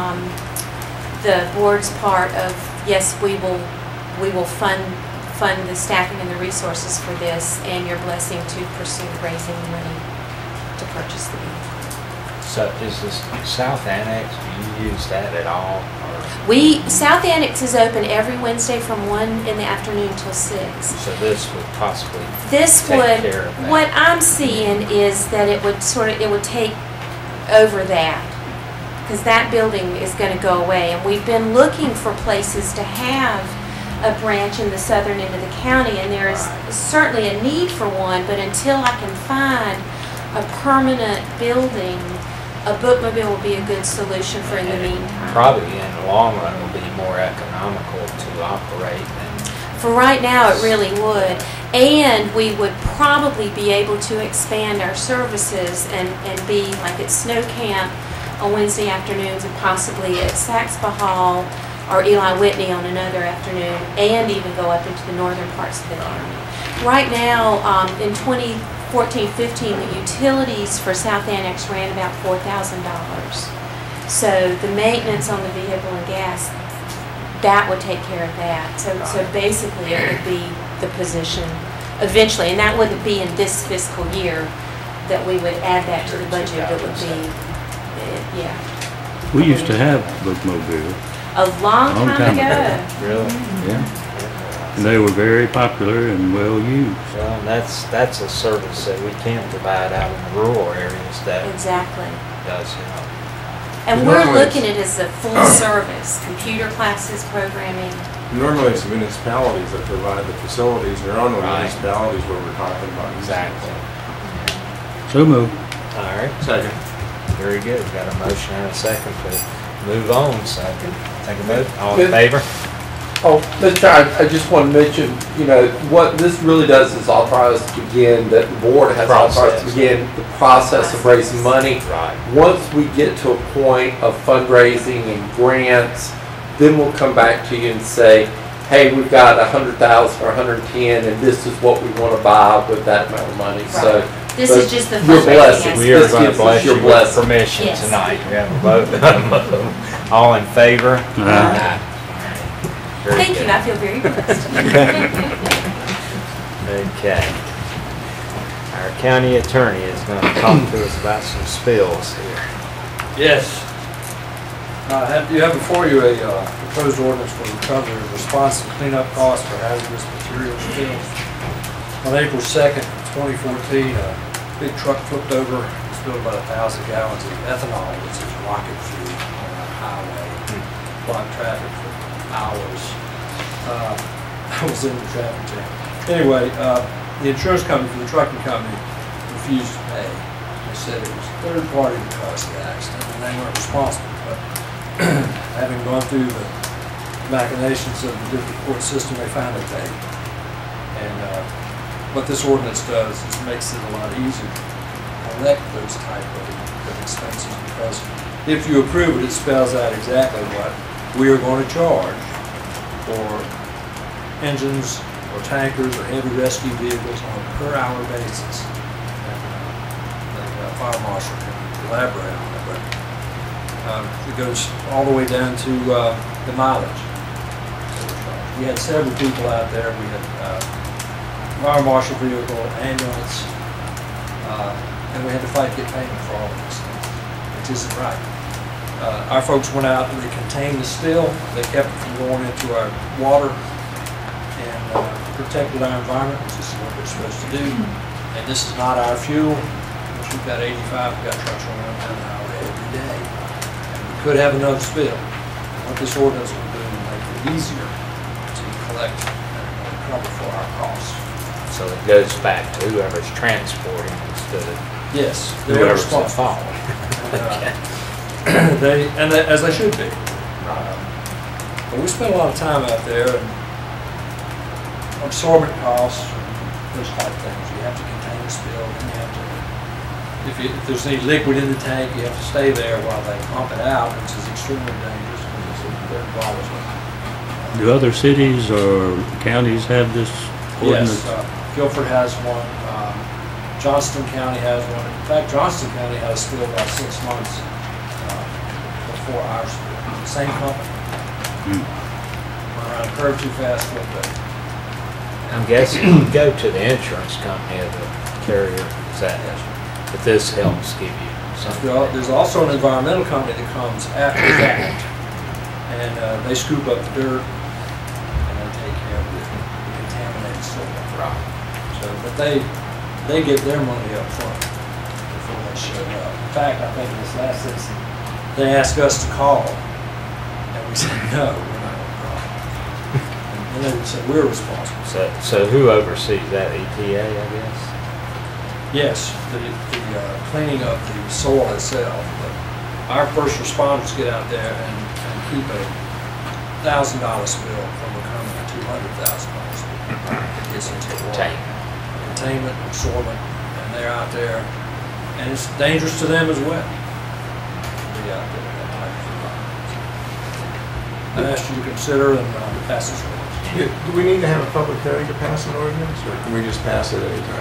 the board's part of, yes, we will fund the staffing and the resources for this, and your blessing to pursue raising money to purchase the vehicle. So is this South Annex, do you use that at all? South Annex is open every Wednesday from 1 in the afternoon till 6. So this would possibly This take would, care of that. what I'm seeing is that it would it would take over that, because that building is going to go away, and we've been looking for places to have a branch in the southern end of the county, and there is certainly a need for one, but until I can find a permanent building, a bookmobile will be a good solution for in the meantime. Probably in the long run will be more economical to operate than. For right now, it really would. And we would probably be able to expand our services and be like at Snow Camp on Wednesday afternoons and possibly at Saxby Hall or Eli Whitney on another afternoon, and even go up into the northern parts of the county. Right now, in 2014-15, the utilities for South Annex ran about $4,000. So the maintenance on the vehicle and gas, that would take care of that. So basically it would be the position eventually, and that wouldn't be in this fiscal year that we would add that to the budget. It would be, yeah. We used to have bookmobile. A long time ago. Really? Yeah. And they were very popular and well used. Well, that's a service that we can provide out in the rural areas that Exactly. does, you know. And we're looking at it as a full service, computer classes, programming. Normally it's municipalities that provide the facilities. There are no Right. municipalities where we're talking about. Exactly. So moved. All right. Second. Very good. We've got a motion and a second to move on, so take a vote. All in favor? Oh, Mr. Chair, I just want to mention, what this really does is authorize to begin, that the board has authorized to begin the process of raising money. Right. Once we get to a point of fundraising and grants, then we'll come back to you and say, hey, we've got 100,000 or 110, and this is what we want to buy with that amount of money. Right. So This is just the your fundraising blessing. aspect. We are This going to gives us bless your you with blessing. permission Yes. tonight. We have a vote. All in favor? Aye. Very Thank good. you, I feel very blessed. Okay. Our county attorney is going to talk to us about some spills here. Yes. You have before you a proposed ordinance for recovery of response and cleanup costs for hazardous material spills. On April 2nd, 2014, a big truck flipped over and spilled about 1,000 gallons of ethanol, which is rocket fuel on our highway. Blocked traffic for hours. I was in the traffic jam. Anyway, the insurance company for the trucking company refused to pay. They said it was third party that caused the accident and they weren't responsible. But having gone through the machinations of the district court system, they finally paid. And what this ordinance does is makes it a lot easier to collect those type of expenses, because if you approve it, it spells out exactly what we are going to charge for engines or tankers or heavy rescue vehicles on a per hour basis. And the fire marshal can elaborate on it, but it goes all the way down to the mileage. We had several people out there. We had fire marshal vehicle, ambulance, and we had to fight to get payment for all of these things, which isn't right. Our folks went out and they contained the spill. They kept it from going into our water and protected our environment, which is what we're supposed to do. And this is not our fuel. We've got 85, we've got trucks running down the highway every day. And we could have another spill. And what this ordinance will do is make it easier to collect and cover for our costs. So it goes back to whoever's transporting instead of Yes, they're whoever's at responsible. fault. As they should be. But we spend a lot of time out there and absorbent costs, and those type of things. You have to contain the spill, and you have to, if there's any liquid in the tank, you have to stay there while they pump it out, which is extremely dangerous because it's very volatile. Do other cities or counties have this ordinance? Yes, Guilford has one. Johnston County has one. In fact, Johnston County had a spill about 6 months before our spill. Same company. Went around a curve too fast for a bit. I'm guessing you go to the insurance company of the carrier, is that, but this helps give you something. There's also an environmental company that comes after that, and they scoop up the dirt and they take care of the contaminated soil. Right. So, but they get their money up front before they show up. In fact, I think in this last season, they asked us to call, and we said, no, we're not going to call. And they said, we're responsible. So who oversees that, EPA, I guess? Yes, the cleaning of the soil itself. But our first responders get out there and keep a $1,000 spill from becoming a $200,000 spill. It gets into the water. Containment, absorbent, and they're out there, and it's dangerous to them as well. To be out there in that type of environment. I asked you to consider and pass this ordinance. Do we need to have a public hearing to pass an ordinance, or can we just pass it anytime?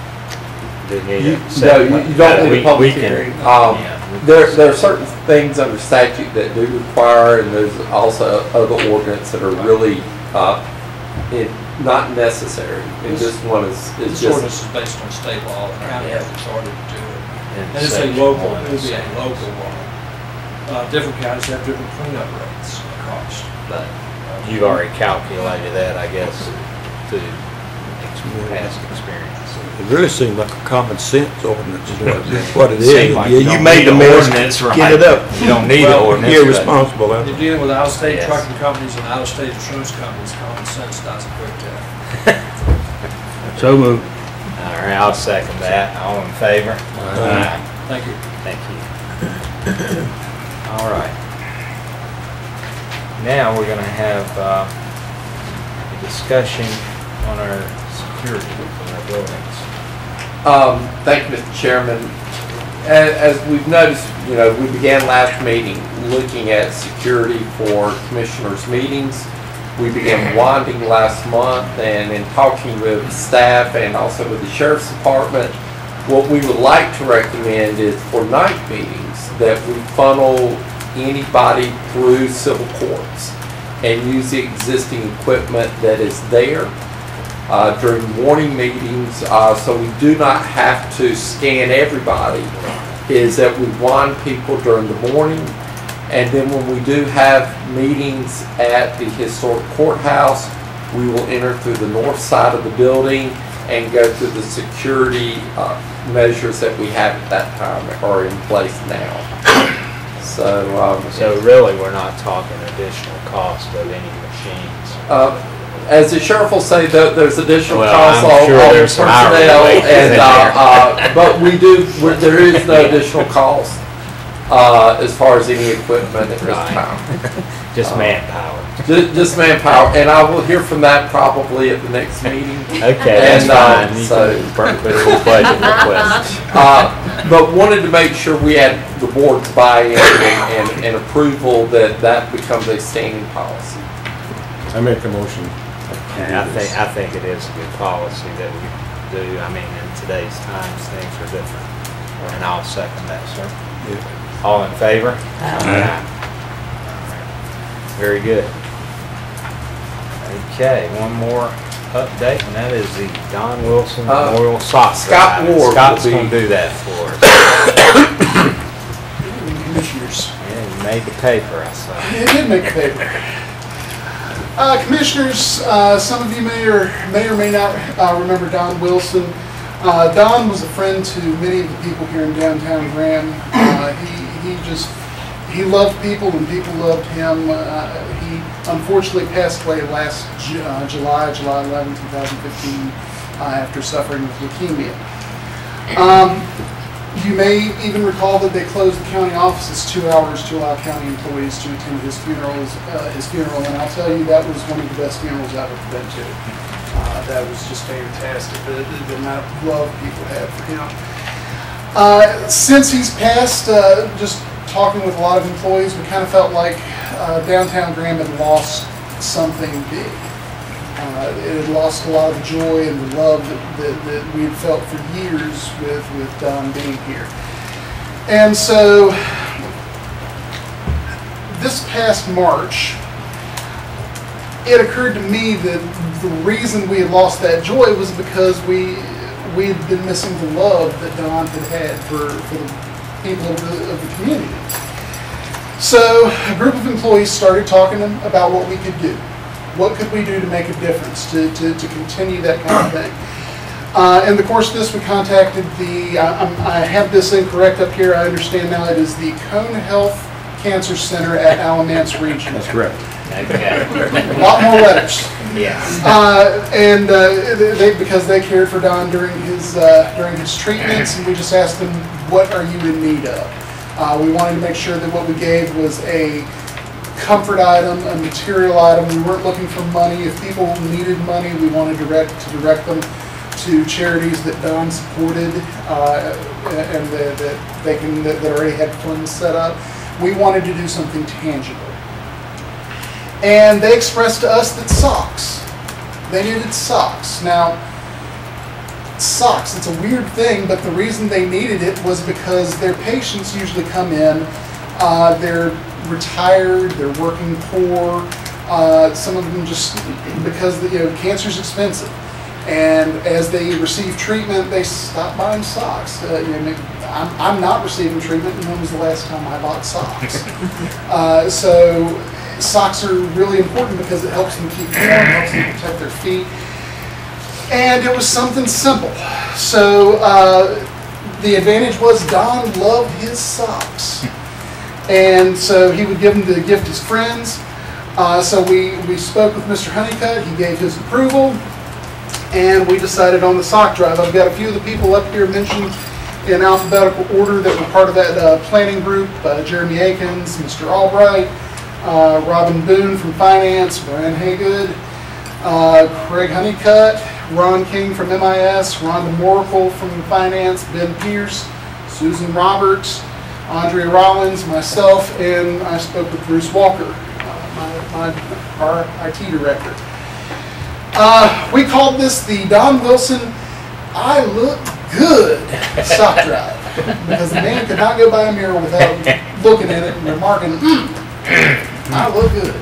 You don't need a public hearing. There are certain things under statute that do require, and there's also other ordinance that are really not necessary. And this one is this just. ordinance is based on state law. The county has authority to do it. And it's a local, it would be a local law. Different counties have different cleanup rates and cost. But you've already calculated that, I guess, to past experience. It really seemed like a common sense ordinance is what it is. Seemed like You made the mess, get it up. You don't need an ordinance. You're responsible. You're dealing with out-of-state trucking companies and out-of-state insurance companies. Common sense doesn't work there. So moved. All right, I'll second that. All in favor? Aye. Thank you. Thank you. All right. Now we're going to have a discussion on our security of our buildings. Thank you, Mr. Chairman. As we've noticed, we began last meeting looking at security for commissioners' meetings. We began winding last month, and in talking with staff and also with the Sheriff's Department, what we would like to recommend is for night meetings that we funnel anybody through civil courts and use the existing equipment that is there. During morning meetings, so we do not have to scan everybody, is that we wind people during the morning, and then when we do have meetings at the historic courthouse, we will enter through the north side of the building and go through the security measures that we have at that time are in place now. So really, we're not talking additional cost of any machines. As the sheriff will say, there's additional costs I'm sure on there's some personnel, hourly wages in and but there is no additional cost as far as any equipment at this time. Just manpower. Just manpower, and I will hear from that probably at the next meeting. Okay, that's fine. You So, can put a little budget request. but wanted to make sure we had the board's buy-in and approval that becomes a standing policy. I make a motion. And I think it is a good policy that we do. I mean, in today's times, things are different. And I'll second that, sir. Yeah. All in favor? Aye. Very good. Okay, one more update, and that is the Don Wilson Memorial Soccer. Scott Ward Scott's will be- going to do that for us. Commissioners. Yeah, you made the paper, I saw. It did make the paper. Commissioners, some of you may or may not remember Don Wilson. Don was a friend to many of the people here in downtown Graham. He loved people and people loved him. He unfortunately passed away last July 11, 2015, after suffering with leukemia. You may even recall that they closed the county offices 2 hours to allow county employees to attend his funeral, and I'll tell you, that was one of the best funerals I've ever been to. That was just fantastic, the amount of love people had for him. Since he's passed, just talking with a lot of employees, we kind of felt like downtown Graham had lost something big. It had lost a lot of the joy and the love that we had felt for years with Don being here. And so this past March, it occurred to me that the reason we had lost that joy was because we had been missing the love that Don had for the people of the community. So a group of employees started talking about what we could do. What could we do to make a difference, to continue that kind of thing? In the course of this, we contacted I have this incorrect up here, I understand now, it is the Cone Health Cancer Center at Alamance Region. That's correct. Okay. A lot more letters. Yes. Because they cared for Don during his treatments, and we just asked them, what are you in need of? We wanted to make sure that what we gave was a comfort item, a material item. We weren't looking for money. If people needed money, we wanted to direct them to charities that Don supported and that already had funds set up. We wanted to do something tangible. And they expressed to us that socks. They needed socks. Now, socks, it's a weird thing, but the reason they needed it was because their patients usually come in, they're retired, they're working poor, some of them just because cancer's expensive. And as they receive treatment, they stop buying socks. I'm not receiving treatment, and when was the last time I bought socks? So socks are really important because it helps them keep warm, helps them protect their feet. And it was something simple. So the advantage was Don loved his socks. And so he would give them to gift his friends. So we spoke with Mr. Honeycutt. He gave his approval. And we decided on the sock drive. I've got a few of the people up here mentioned in alphabetical order that were part of that planning group. Jeremy Akins, Mr. Albright, Robin Boone from Finance, Brian Haygood, Craig Honeycutt, Ron King from MIS, Rhonda Moracle from Finance, Ben Pierce, Susan Roberts, Andrea Rollins, myself, and I spoke with Bruce Walker, our IT director. We called this the Don Wilson I Look Good sock drive, because the man could not go by a mirror without looking at it and remarking, I look good.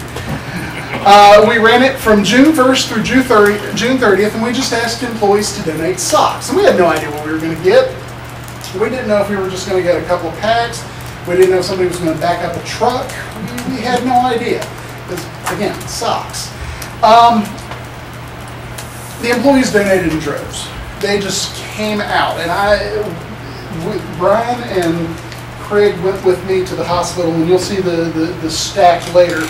We ran it from June 1st through June 30th, and we just asked employees to donate socks. And we had no idea what we were going to get. We didn't know if we were just going to get a couple of packs. We didn't know if somebody was going to back up a truck. We had no idea. Because, again, socks. The employees donated in droves. They just came out. And Brian and Craig went with me to the hospital, and you'll see the stack later.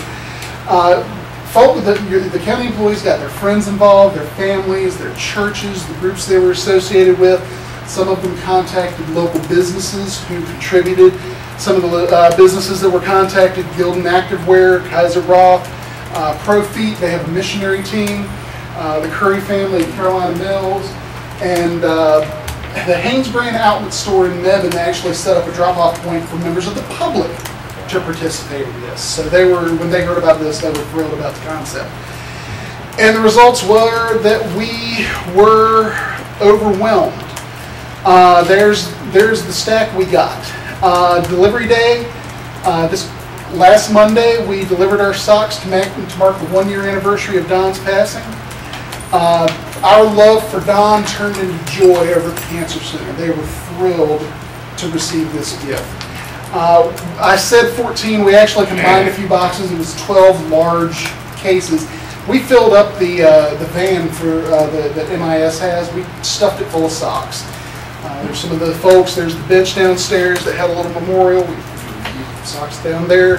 The county employees got their friends involved, their families, their churches, the groups they were associated with. Some of them contacted local businesses who contributed. Some of the businesses that were contacted, Gildan Activewear, Kaiser Roth, Profeet, they have a missionary team, the Curry family, Carolina Mills, and the Haynes brand outlet store in Mebane actually set up a drop-off point for members of the public to participate in this. So when they heard about this, they were thrilled about the concept. And the results were that we were overwhelmed. There's the stack we got. Delivery day, this last Monday, we delivered our socks to mark the 1-year anniversary of Don's passing. Our love for Don turned into joy over at the Cancer Center. They were thrilled to receive this gift. I said 14, we actually combined a few boxes, it was 12 large cases. We filled up the van that MIS has, we stuffed it full of socks. There's some of the folks, there's the bench downstairs that had a little memorial, we socks down there.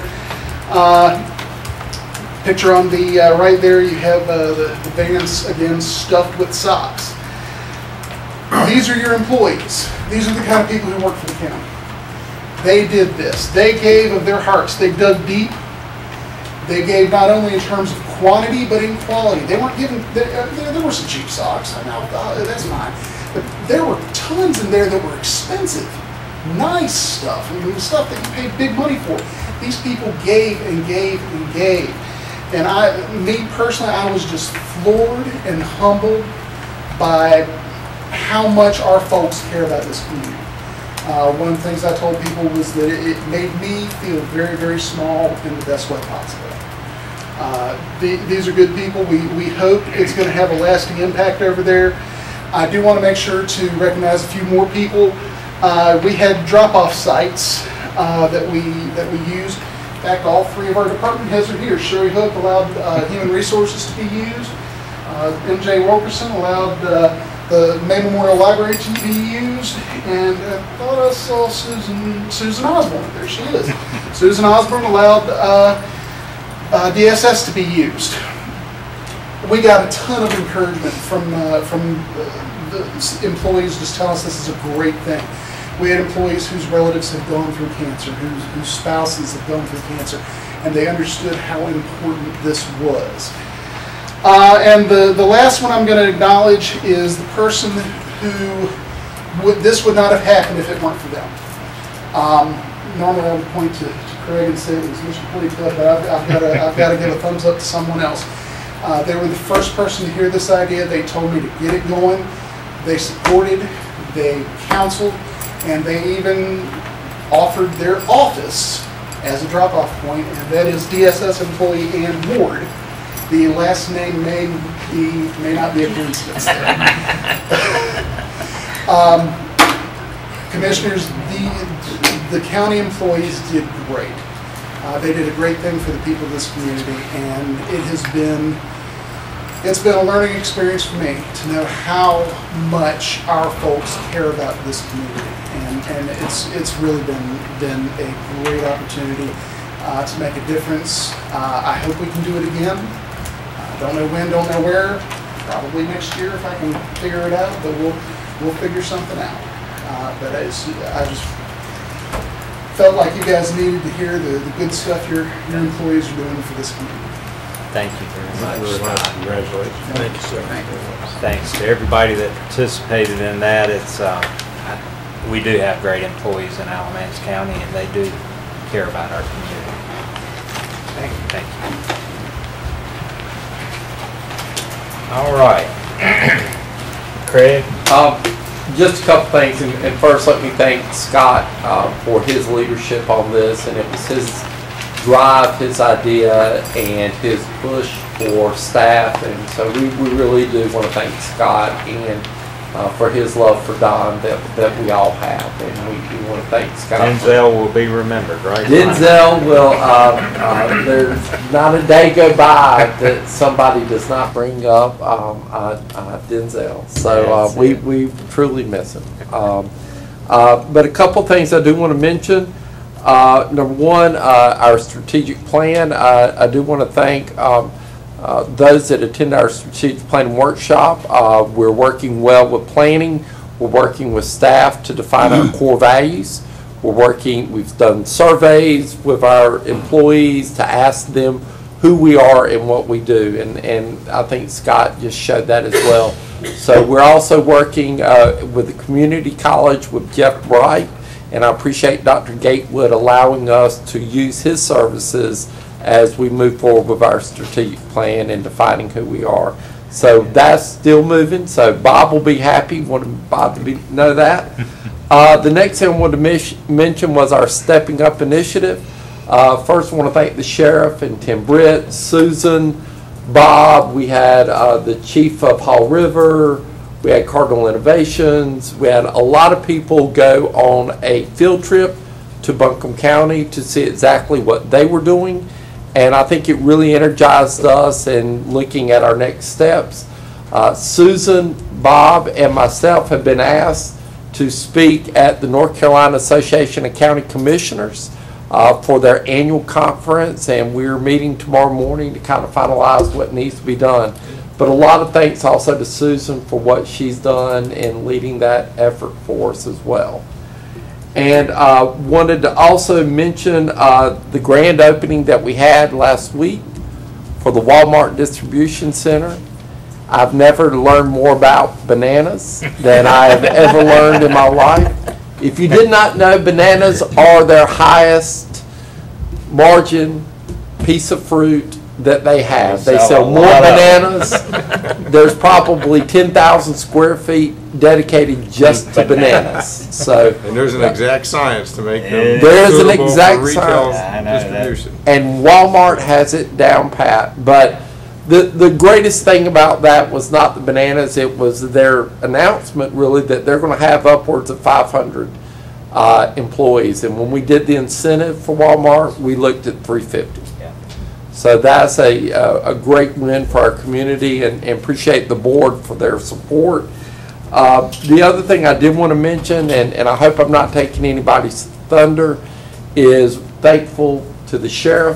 Picture on the right there, you have the vans again stuffed with socks. These are your employees. These are the kind of people who work for the county. They did this. They gave of their hearts. They dug deep. They gave not only in terms of quantity, but in quality. They weren't giving, there were some cheap socks, I know, that's fine. But there were tons in there that were expensive. Nice stuff, I mean, stuff that you paid big money for. These people gave and gave and gave. And me personally, I was just floored and humbled by how much our folks care about this community. One of the things I told people was that it made me feel very, very small in the best way possible. These are good people. We hope it's going to have a lasting impact over there. I do want to make sure to recognize a few more people. We had drop-off sites that we used. In fact, all three of our department heads are here. Sherry Hook allowed Human Resources to be used. MJ Wilkerson allowed the May Memorial Library to be used. And I thought I saw Susan Osborne. There she is. Susan Osborne allowed DSS to be used. We got a ton of encouragement from the employees just telling us this is a great thing. We had employees whose relatives had gone through cancer, whose spouses had gone through cancer, and they understood how important this was. And the last one I'm going to acknowledge is the person who this would not have happened if it weren't for them. Normally I would point to Craig and say it was Mr. Honeycutt, but I've got to give a thumbs up to someone else. They were the first person to hear this idea. They told me to get it going. They supported, they counseled, and they even offered their office as a drop-off point, and that is DSS employee Ann Ward. The last name may not be a coincidence there. Commissioners, the county employees did great. They did a great thing for the people of this community, and it's been a learning experience for me to know how much our folks care about this community, and it's really been a great opportunity to make a difference. I hope we can do it again. Don't know when, don't know where. Probably next year if I can figure it out, but we'll figure something out. But I just felt like you guys needed to hear the good stuff your employees are doing for this community. Thank you very much, Scott. Congratulations. Thank you, sir. Thank you. Thanks to everybody that participated in that. We do have great employees in Alamance County, and they do care about our community. Thank you. Thank you. All right. Craig? Just a couple things, and first let me thank Scott for his leadership on this, and it was his drive, his idea, and his push for staff, and so we really do want to thank Scott and for his love for Don that we all have, and we want to thank Scott. Denzel will be remembered, right? Denzel will, there's not a day go by that somebody does not bring up Denzel, so we truly miss him. But a couple things I do want to mention. Number one, our strategic plan. I do want to thank those that attend our strategic planning workshop. We're working well with planning. We're working with staff to define our core values. We've done surveys with our employees to ask them who we are and what we do, and I think Scott just showed that as well. So we're also working with the community college with Jeff Bright, and I appreciate Dr. Gatewood allowing us to use his services as we move forward with our strategic plan and defining who we are. So that's still moving. So Bob will be happy. Want Bob to know that. The next thing I wanted to mention was our Stepping Up initiative. First, I want to thank the sheriff and Tim Britt, Susan, Bob. We had the chief of Hall River. We had Cardinal Innovations. We had a lot of people go on a field trip to Buncombe County to see exactly what they were doing. And I think it really energized us in looking at our next steps. Susan, Bob, and myself have been asked to speak at the North Carolina Association of County Commissioners for their annual conference, and we're meeting tomorrow morning to kind of finalize what needs to be done. But a lot of thanks also to Susan for what she's done in leading that effort for us as well. And wanted to also mention the grand opening that we had last week for the Walmart Distribution Center. I've never learned more about bananas than I have ever learned in my life. If you did not know, bananas are their highest margin piece of fruit that they have. They sell more bananas. There's probably 10,000 square feet dedicated just to bananas. So, and there's an exact science to make them there is an suitable exact for retail science. distribution. And Walmart has it down pat. But the greatest thing about that was not the bananas, it was their announcement really that they're going to have upwards of 500 employees. And when we did the incentive for Walmart, we looked at 350. So that's a great win for our community, and appreciate the board for their support. The other thing I did want to mention, and I hope I'm not taking anybody's thunder, is thankful to the sheriff,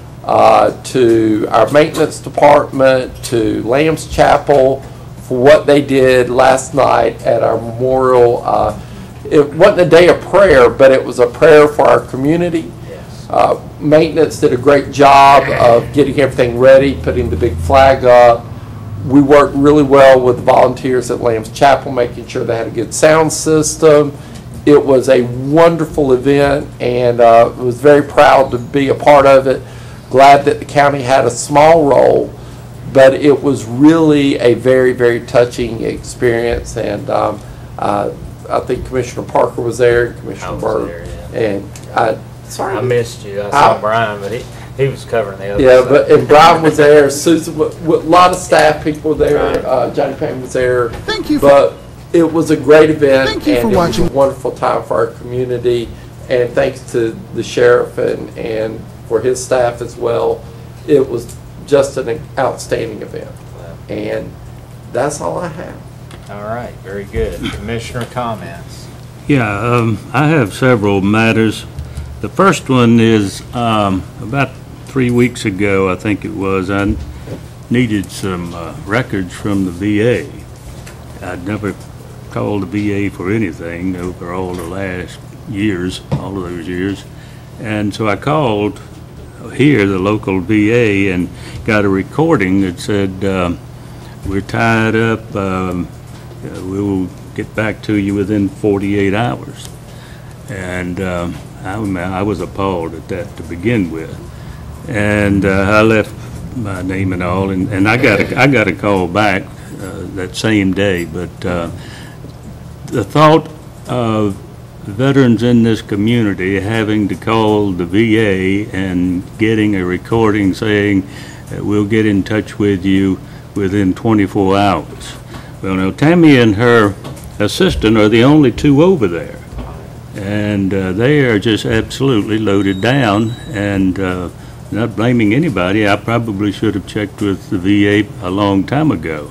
to our maintenance department, to Lamb's Chapel for what they did last night at our memorial. It wasn't a day of prayer, but it was a prayer for our community. Maintenance did a great job of getting everything ready, putting the big flag up. We worked really well with the volunteers at Lamb's Chapel, making sure they had a good sound system. It was a wonderful event, and was very proud to be a part of it. Glad that the county had a small role, but it was really a very, very touching experience. And I think Commissioner Parker was there, and Commissioner Burke, and sorry. I missed you. I saw Brian, but he was covering the other side. side. But and Brian was there. Susan, a lot of staff people were there. Johnny Payne was there. Thank you. But it was a great event. Thank you for and watching. It was a wonderful time for our community. And thanks to the sheriff and for his staff as well. It was just an outstanding event. And that's all I have. All right, very good. Commissioner comments. Yeah, I have several matters. The first one is about 3 weeks ago, I think it was, I needed some records from the VA. I'd never called the VA for anything over all the last years, all of those years. And so I called here, the local VA, and got a recording that said, we're tied up, we'll get back to you within 48 hours. And I was appalled at that to begin with, and I left my name and all, and I got a call back that same day. But the thought of veterans in this community having to call the VA and getting a recording saying we'll get in touch with you within 24 hours. Well, now Tammy and her assistant are the only two over there. And they are just absolutely loaded down, and not blaming anybody. I probably should have checked with the VA a long time ago.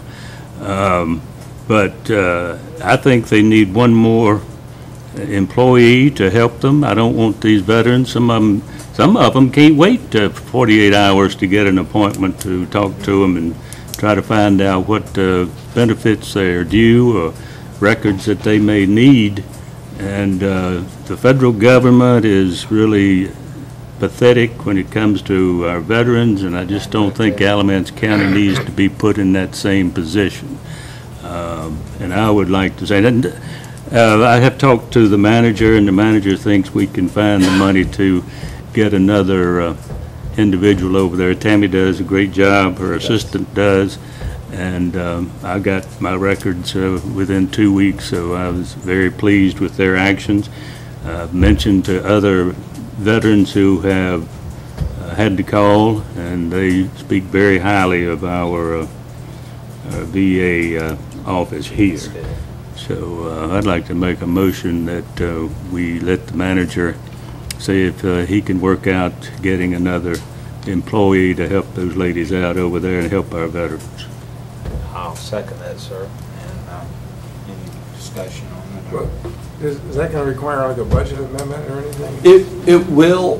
But I think they need one more employee to help them. I don't want these veterans, some of them can't wait 48 hours to get an appointment to talk to them and try to find out what benefits they're due or records that they may need. And the federal government is really pathetic when it comes to our veterans, and I just don't think Alamance County needs to be put in that same position. And I would like to say that I have talked to the manager, and the manager thinks we can find the money to get another individual over there. Tammy does a great job, her assistant does. And I got my records within 2 weeks, so I was very pleased with their actions. I've mentioned to other veterans who have had to call, and they speak very highly of our VA office here. So I'd like to make a motion that we let the manager see if he can work out getting another employee to help those ladies out over there and help our veterans. I'll second that, sir. And any discussion on that? Well, is that going to require like a budget amendment or anything? It will,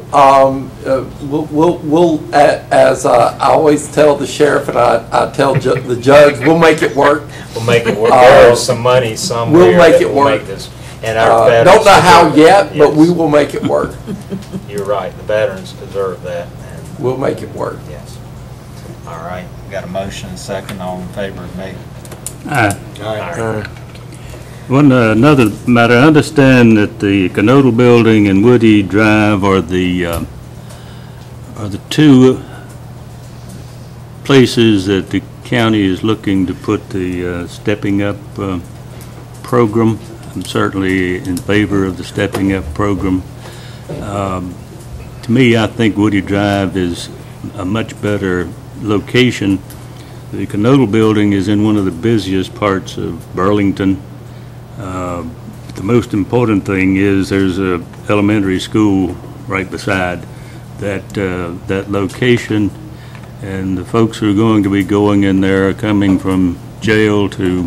we'll, as I always tell the sheriff and I tell the judge, we'll make it work. We'll make it work. There is some money somewhere. We'll make that it will work. make this- And our veterans. Don't know how yet, but Yes. we will make it work. You're right, the veterans deserve that. And We'll make it work. yes. All right, got a motion and second. All in favor of me? Aye. Aye. Another matter, I understand that the Canodal Building and Woody Drive are the two places that the county is looking to put the Stepping Up program. I'm certainly in favor of the Stepping Up program. To me, I think Woody Drive is a much better location. The Canodal Building is in one of the busiest parts of Burlington. The most important thing is there's a elementary school right beside that location, and the folks who are going to be going in there are coming from jail to,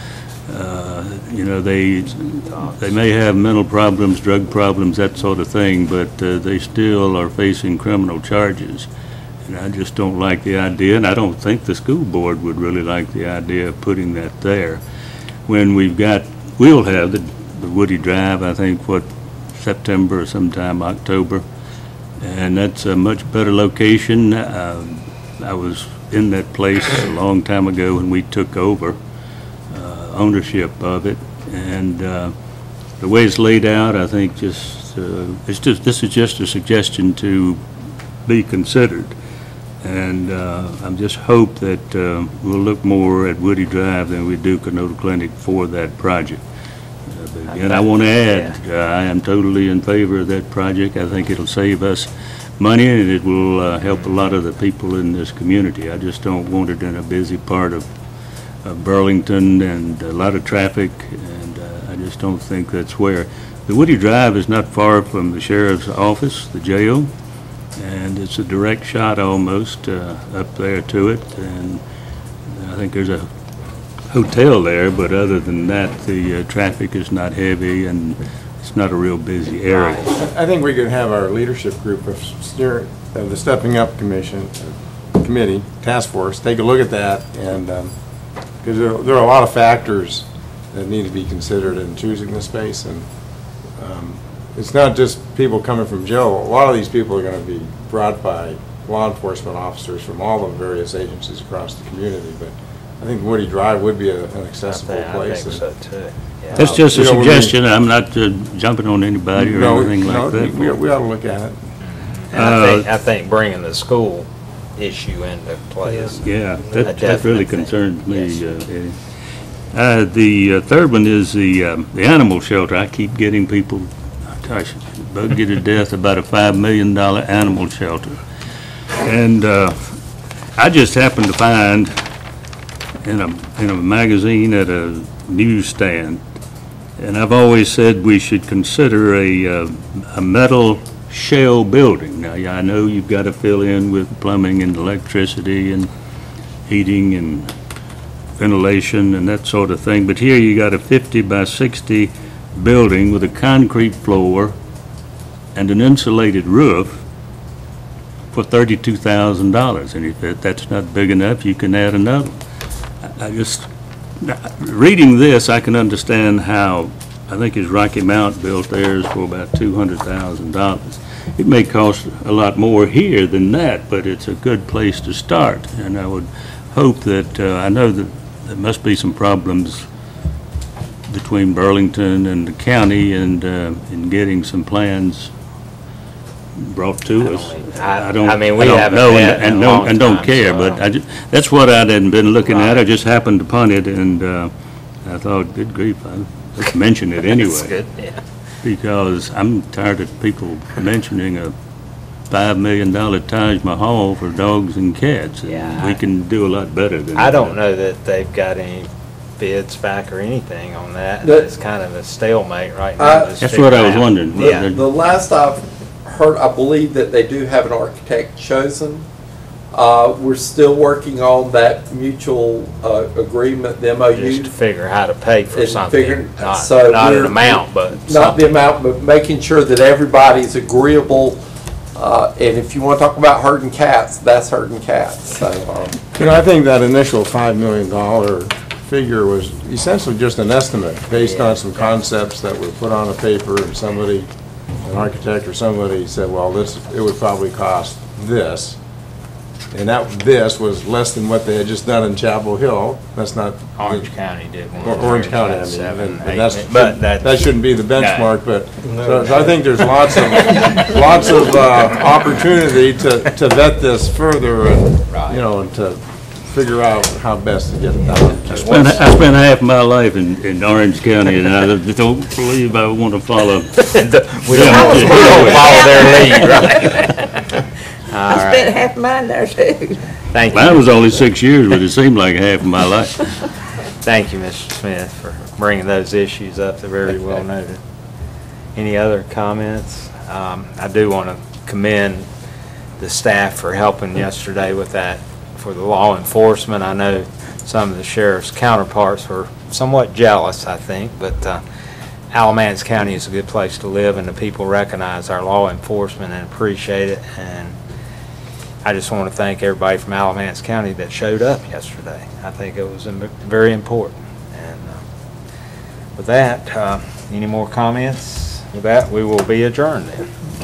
they may have mental problems, drug problems, that sort of thing, but they still are facing criminal charges. And I just don't like the idea, and I don't think the school board would really like the idea of putting that there. When we'll have the Woody Drive, I think, September or sometime October, and that's a much better location. I was in that place a long time ago when we took over ownership of it, and the way it's laid out, I think this is just a suggestion to be considered. And I just hope that we'll look more at Woody Drive than we do Canodal Clinic for that project. But again, I want to add, I am totally in favor of that project. I think it'll save us money, and it will help a lot of the people in this community. I just don't want it in a busy part of Burlington and a lot of traffic, and I just don't think that's where. The Woody Drive is not far from the sheriff's office, the jail, and it's a direct shot almost up there to it, and I think there's a hotel there, but other than that, the traffic is not heavy and it's not a real busy area. I think we could have our leadership group of the Stepping Up committee, task force, take a look at that, and because there are a lot of factors that need to be considered in choosing the space, and it's not just people coming from jail. A lot of these people are going to be brought by law enforcement officers from all the various agencies across the community, but I think Woody Drive would be an accessible place. I think so too. Yeah. That's just a suggestion. I'm not jumping on anybody or anything like that. We ought to look at it. And I think bringing the school issue into play is that really concerns me, Eddie. The third one is the animal shelter. I keep getting people, gosh, bug you to death about a $5 million animal shelter. And I just happened to find in a magazine at a newsstand, and I've always said we should consider a metal shell building. Now, I know you've got to fill in with plumbing and electricity and heating and ventilation and that sort of thing, but here you got a 50 by 60 building with a concrete floor and an insulated roof for $32,000, and if that's not big enough, you can add another. Reading this, I can understand how, I think his Rocky Mount built theirs for about $200,000. It may cost a lot more here than that, but it's a good place to start, and I would hope that, I know that there must be some problems between Burlington and the county and in getting some plans brought to us. I don't know and don't care, but that's what I'd been looking at. I just happened upon it, and I thought, good grief, let's mention it anyway. That's good, yeah. Because I'm tired of people mentioning a $5 million Taj Mahal for dogs and cats. Yeah, we can do a lot better than that. I don't know that they've got any bids back or anything on that. It's kind of a stalemate right now. That's what I was wondering. Yeah. The last I've heard, I believe that they do have an architect chosen. We're still working on that mutual agreement, the MOU. Just to figure how to pay for And something, figuring- not so an we're- amount, but Not something. the amount, but making sure that everybody's agreeable. And if you want to talk about herding cats, that's herding cats. So, You know, I think that initial $5 million figure was essentially just an estimate based on some concepts that were put on a paper, and somebody, an architect or somebody said, well, it would probably cost this. And this was less than what they had just done in Chapel Hill. That's not. Orange County did one. Or Orange County, I mean, Seven, and eight, that's, but that shouldn't be the benchmark, but, No. so I think there's lots of opportunity to vet this further and, you know, and to figure out how best to get it done. I spent half my life in Orange County, and I don't believe I want to follow. We don't follow their lead, right? I spent half mine there too. Thank you. Mine was only 6 years, but it seemed like half of my life. Thank you, Mr. Smith, for bringing those issues up. They're very well noted. Any other comments? I do want to commend the staff for helping yesterday with that for the law enforcement. I know some of the sheriff's counterparts were somewhat jealous, I think, but Alamance County is a good place to live, and the people recognize our law enforcement and appreciate it. And I just want to thank everybody from Alamance County that showed up yesterday. I think it was very important. And with that, any more comments? With that, we will be adjourned then.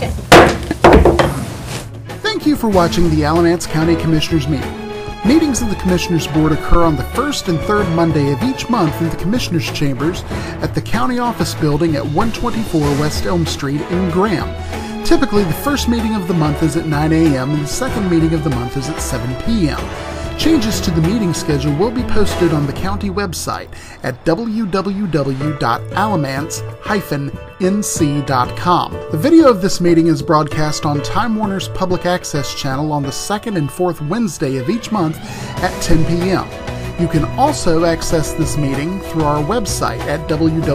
Thank you for watching the Alamance County Commissioners meeting. Meetings of the Commissioners Board occur on the first and third Monday of each month in the Commissioners' Chambers at the County Office Building at 124 West Elm Street in Graham. Typically, the first meeting of the month is at 9 a.m. and the second meeting of the month is at 7 p.m. Changes to the meeting schedule will be posted on the county website at www.alamance-nc.com. The video of this meeting is broadcast on Time Warner's Public Access channel on the second and fourth Wednesday of each month at 10 p.m. You can also access this meeting through our website at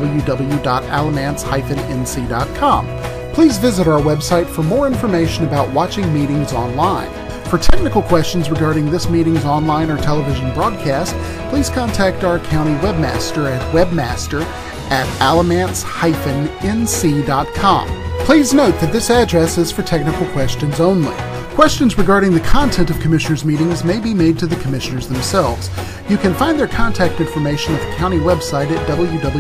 www.alamance-nc.com. Please visit our website for more information about watching meetings online. For technical questions regarding this meeting's online or television broadcast, please contact our county webmaster at webmaster@alamance-nc.com. Please note that this address is for technical questions only. Questions regarding the content of Commissioners' meetings may be made to the Commissioners themselves. You can find their contact information at the county website at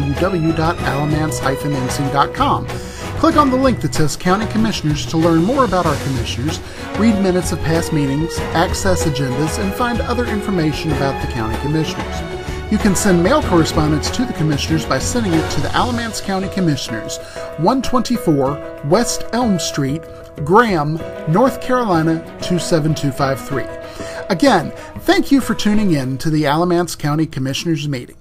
www.alamance-nc.com. Click on the link that says County Commissioners to learn more about our Commissioners, read minutes of past meetings, access agendas, and find other information about the County Commissioners. You can send mail correspondence to the Commissioners by sending it to the Alamance County Commissioners, 124 West Elm Street, Graham, North Carolina 27253. Again, thank you for tuning in to the Alamance County Commissioners meeting.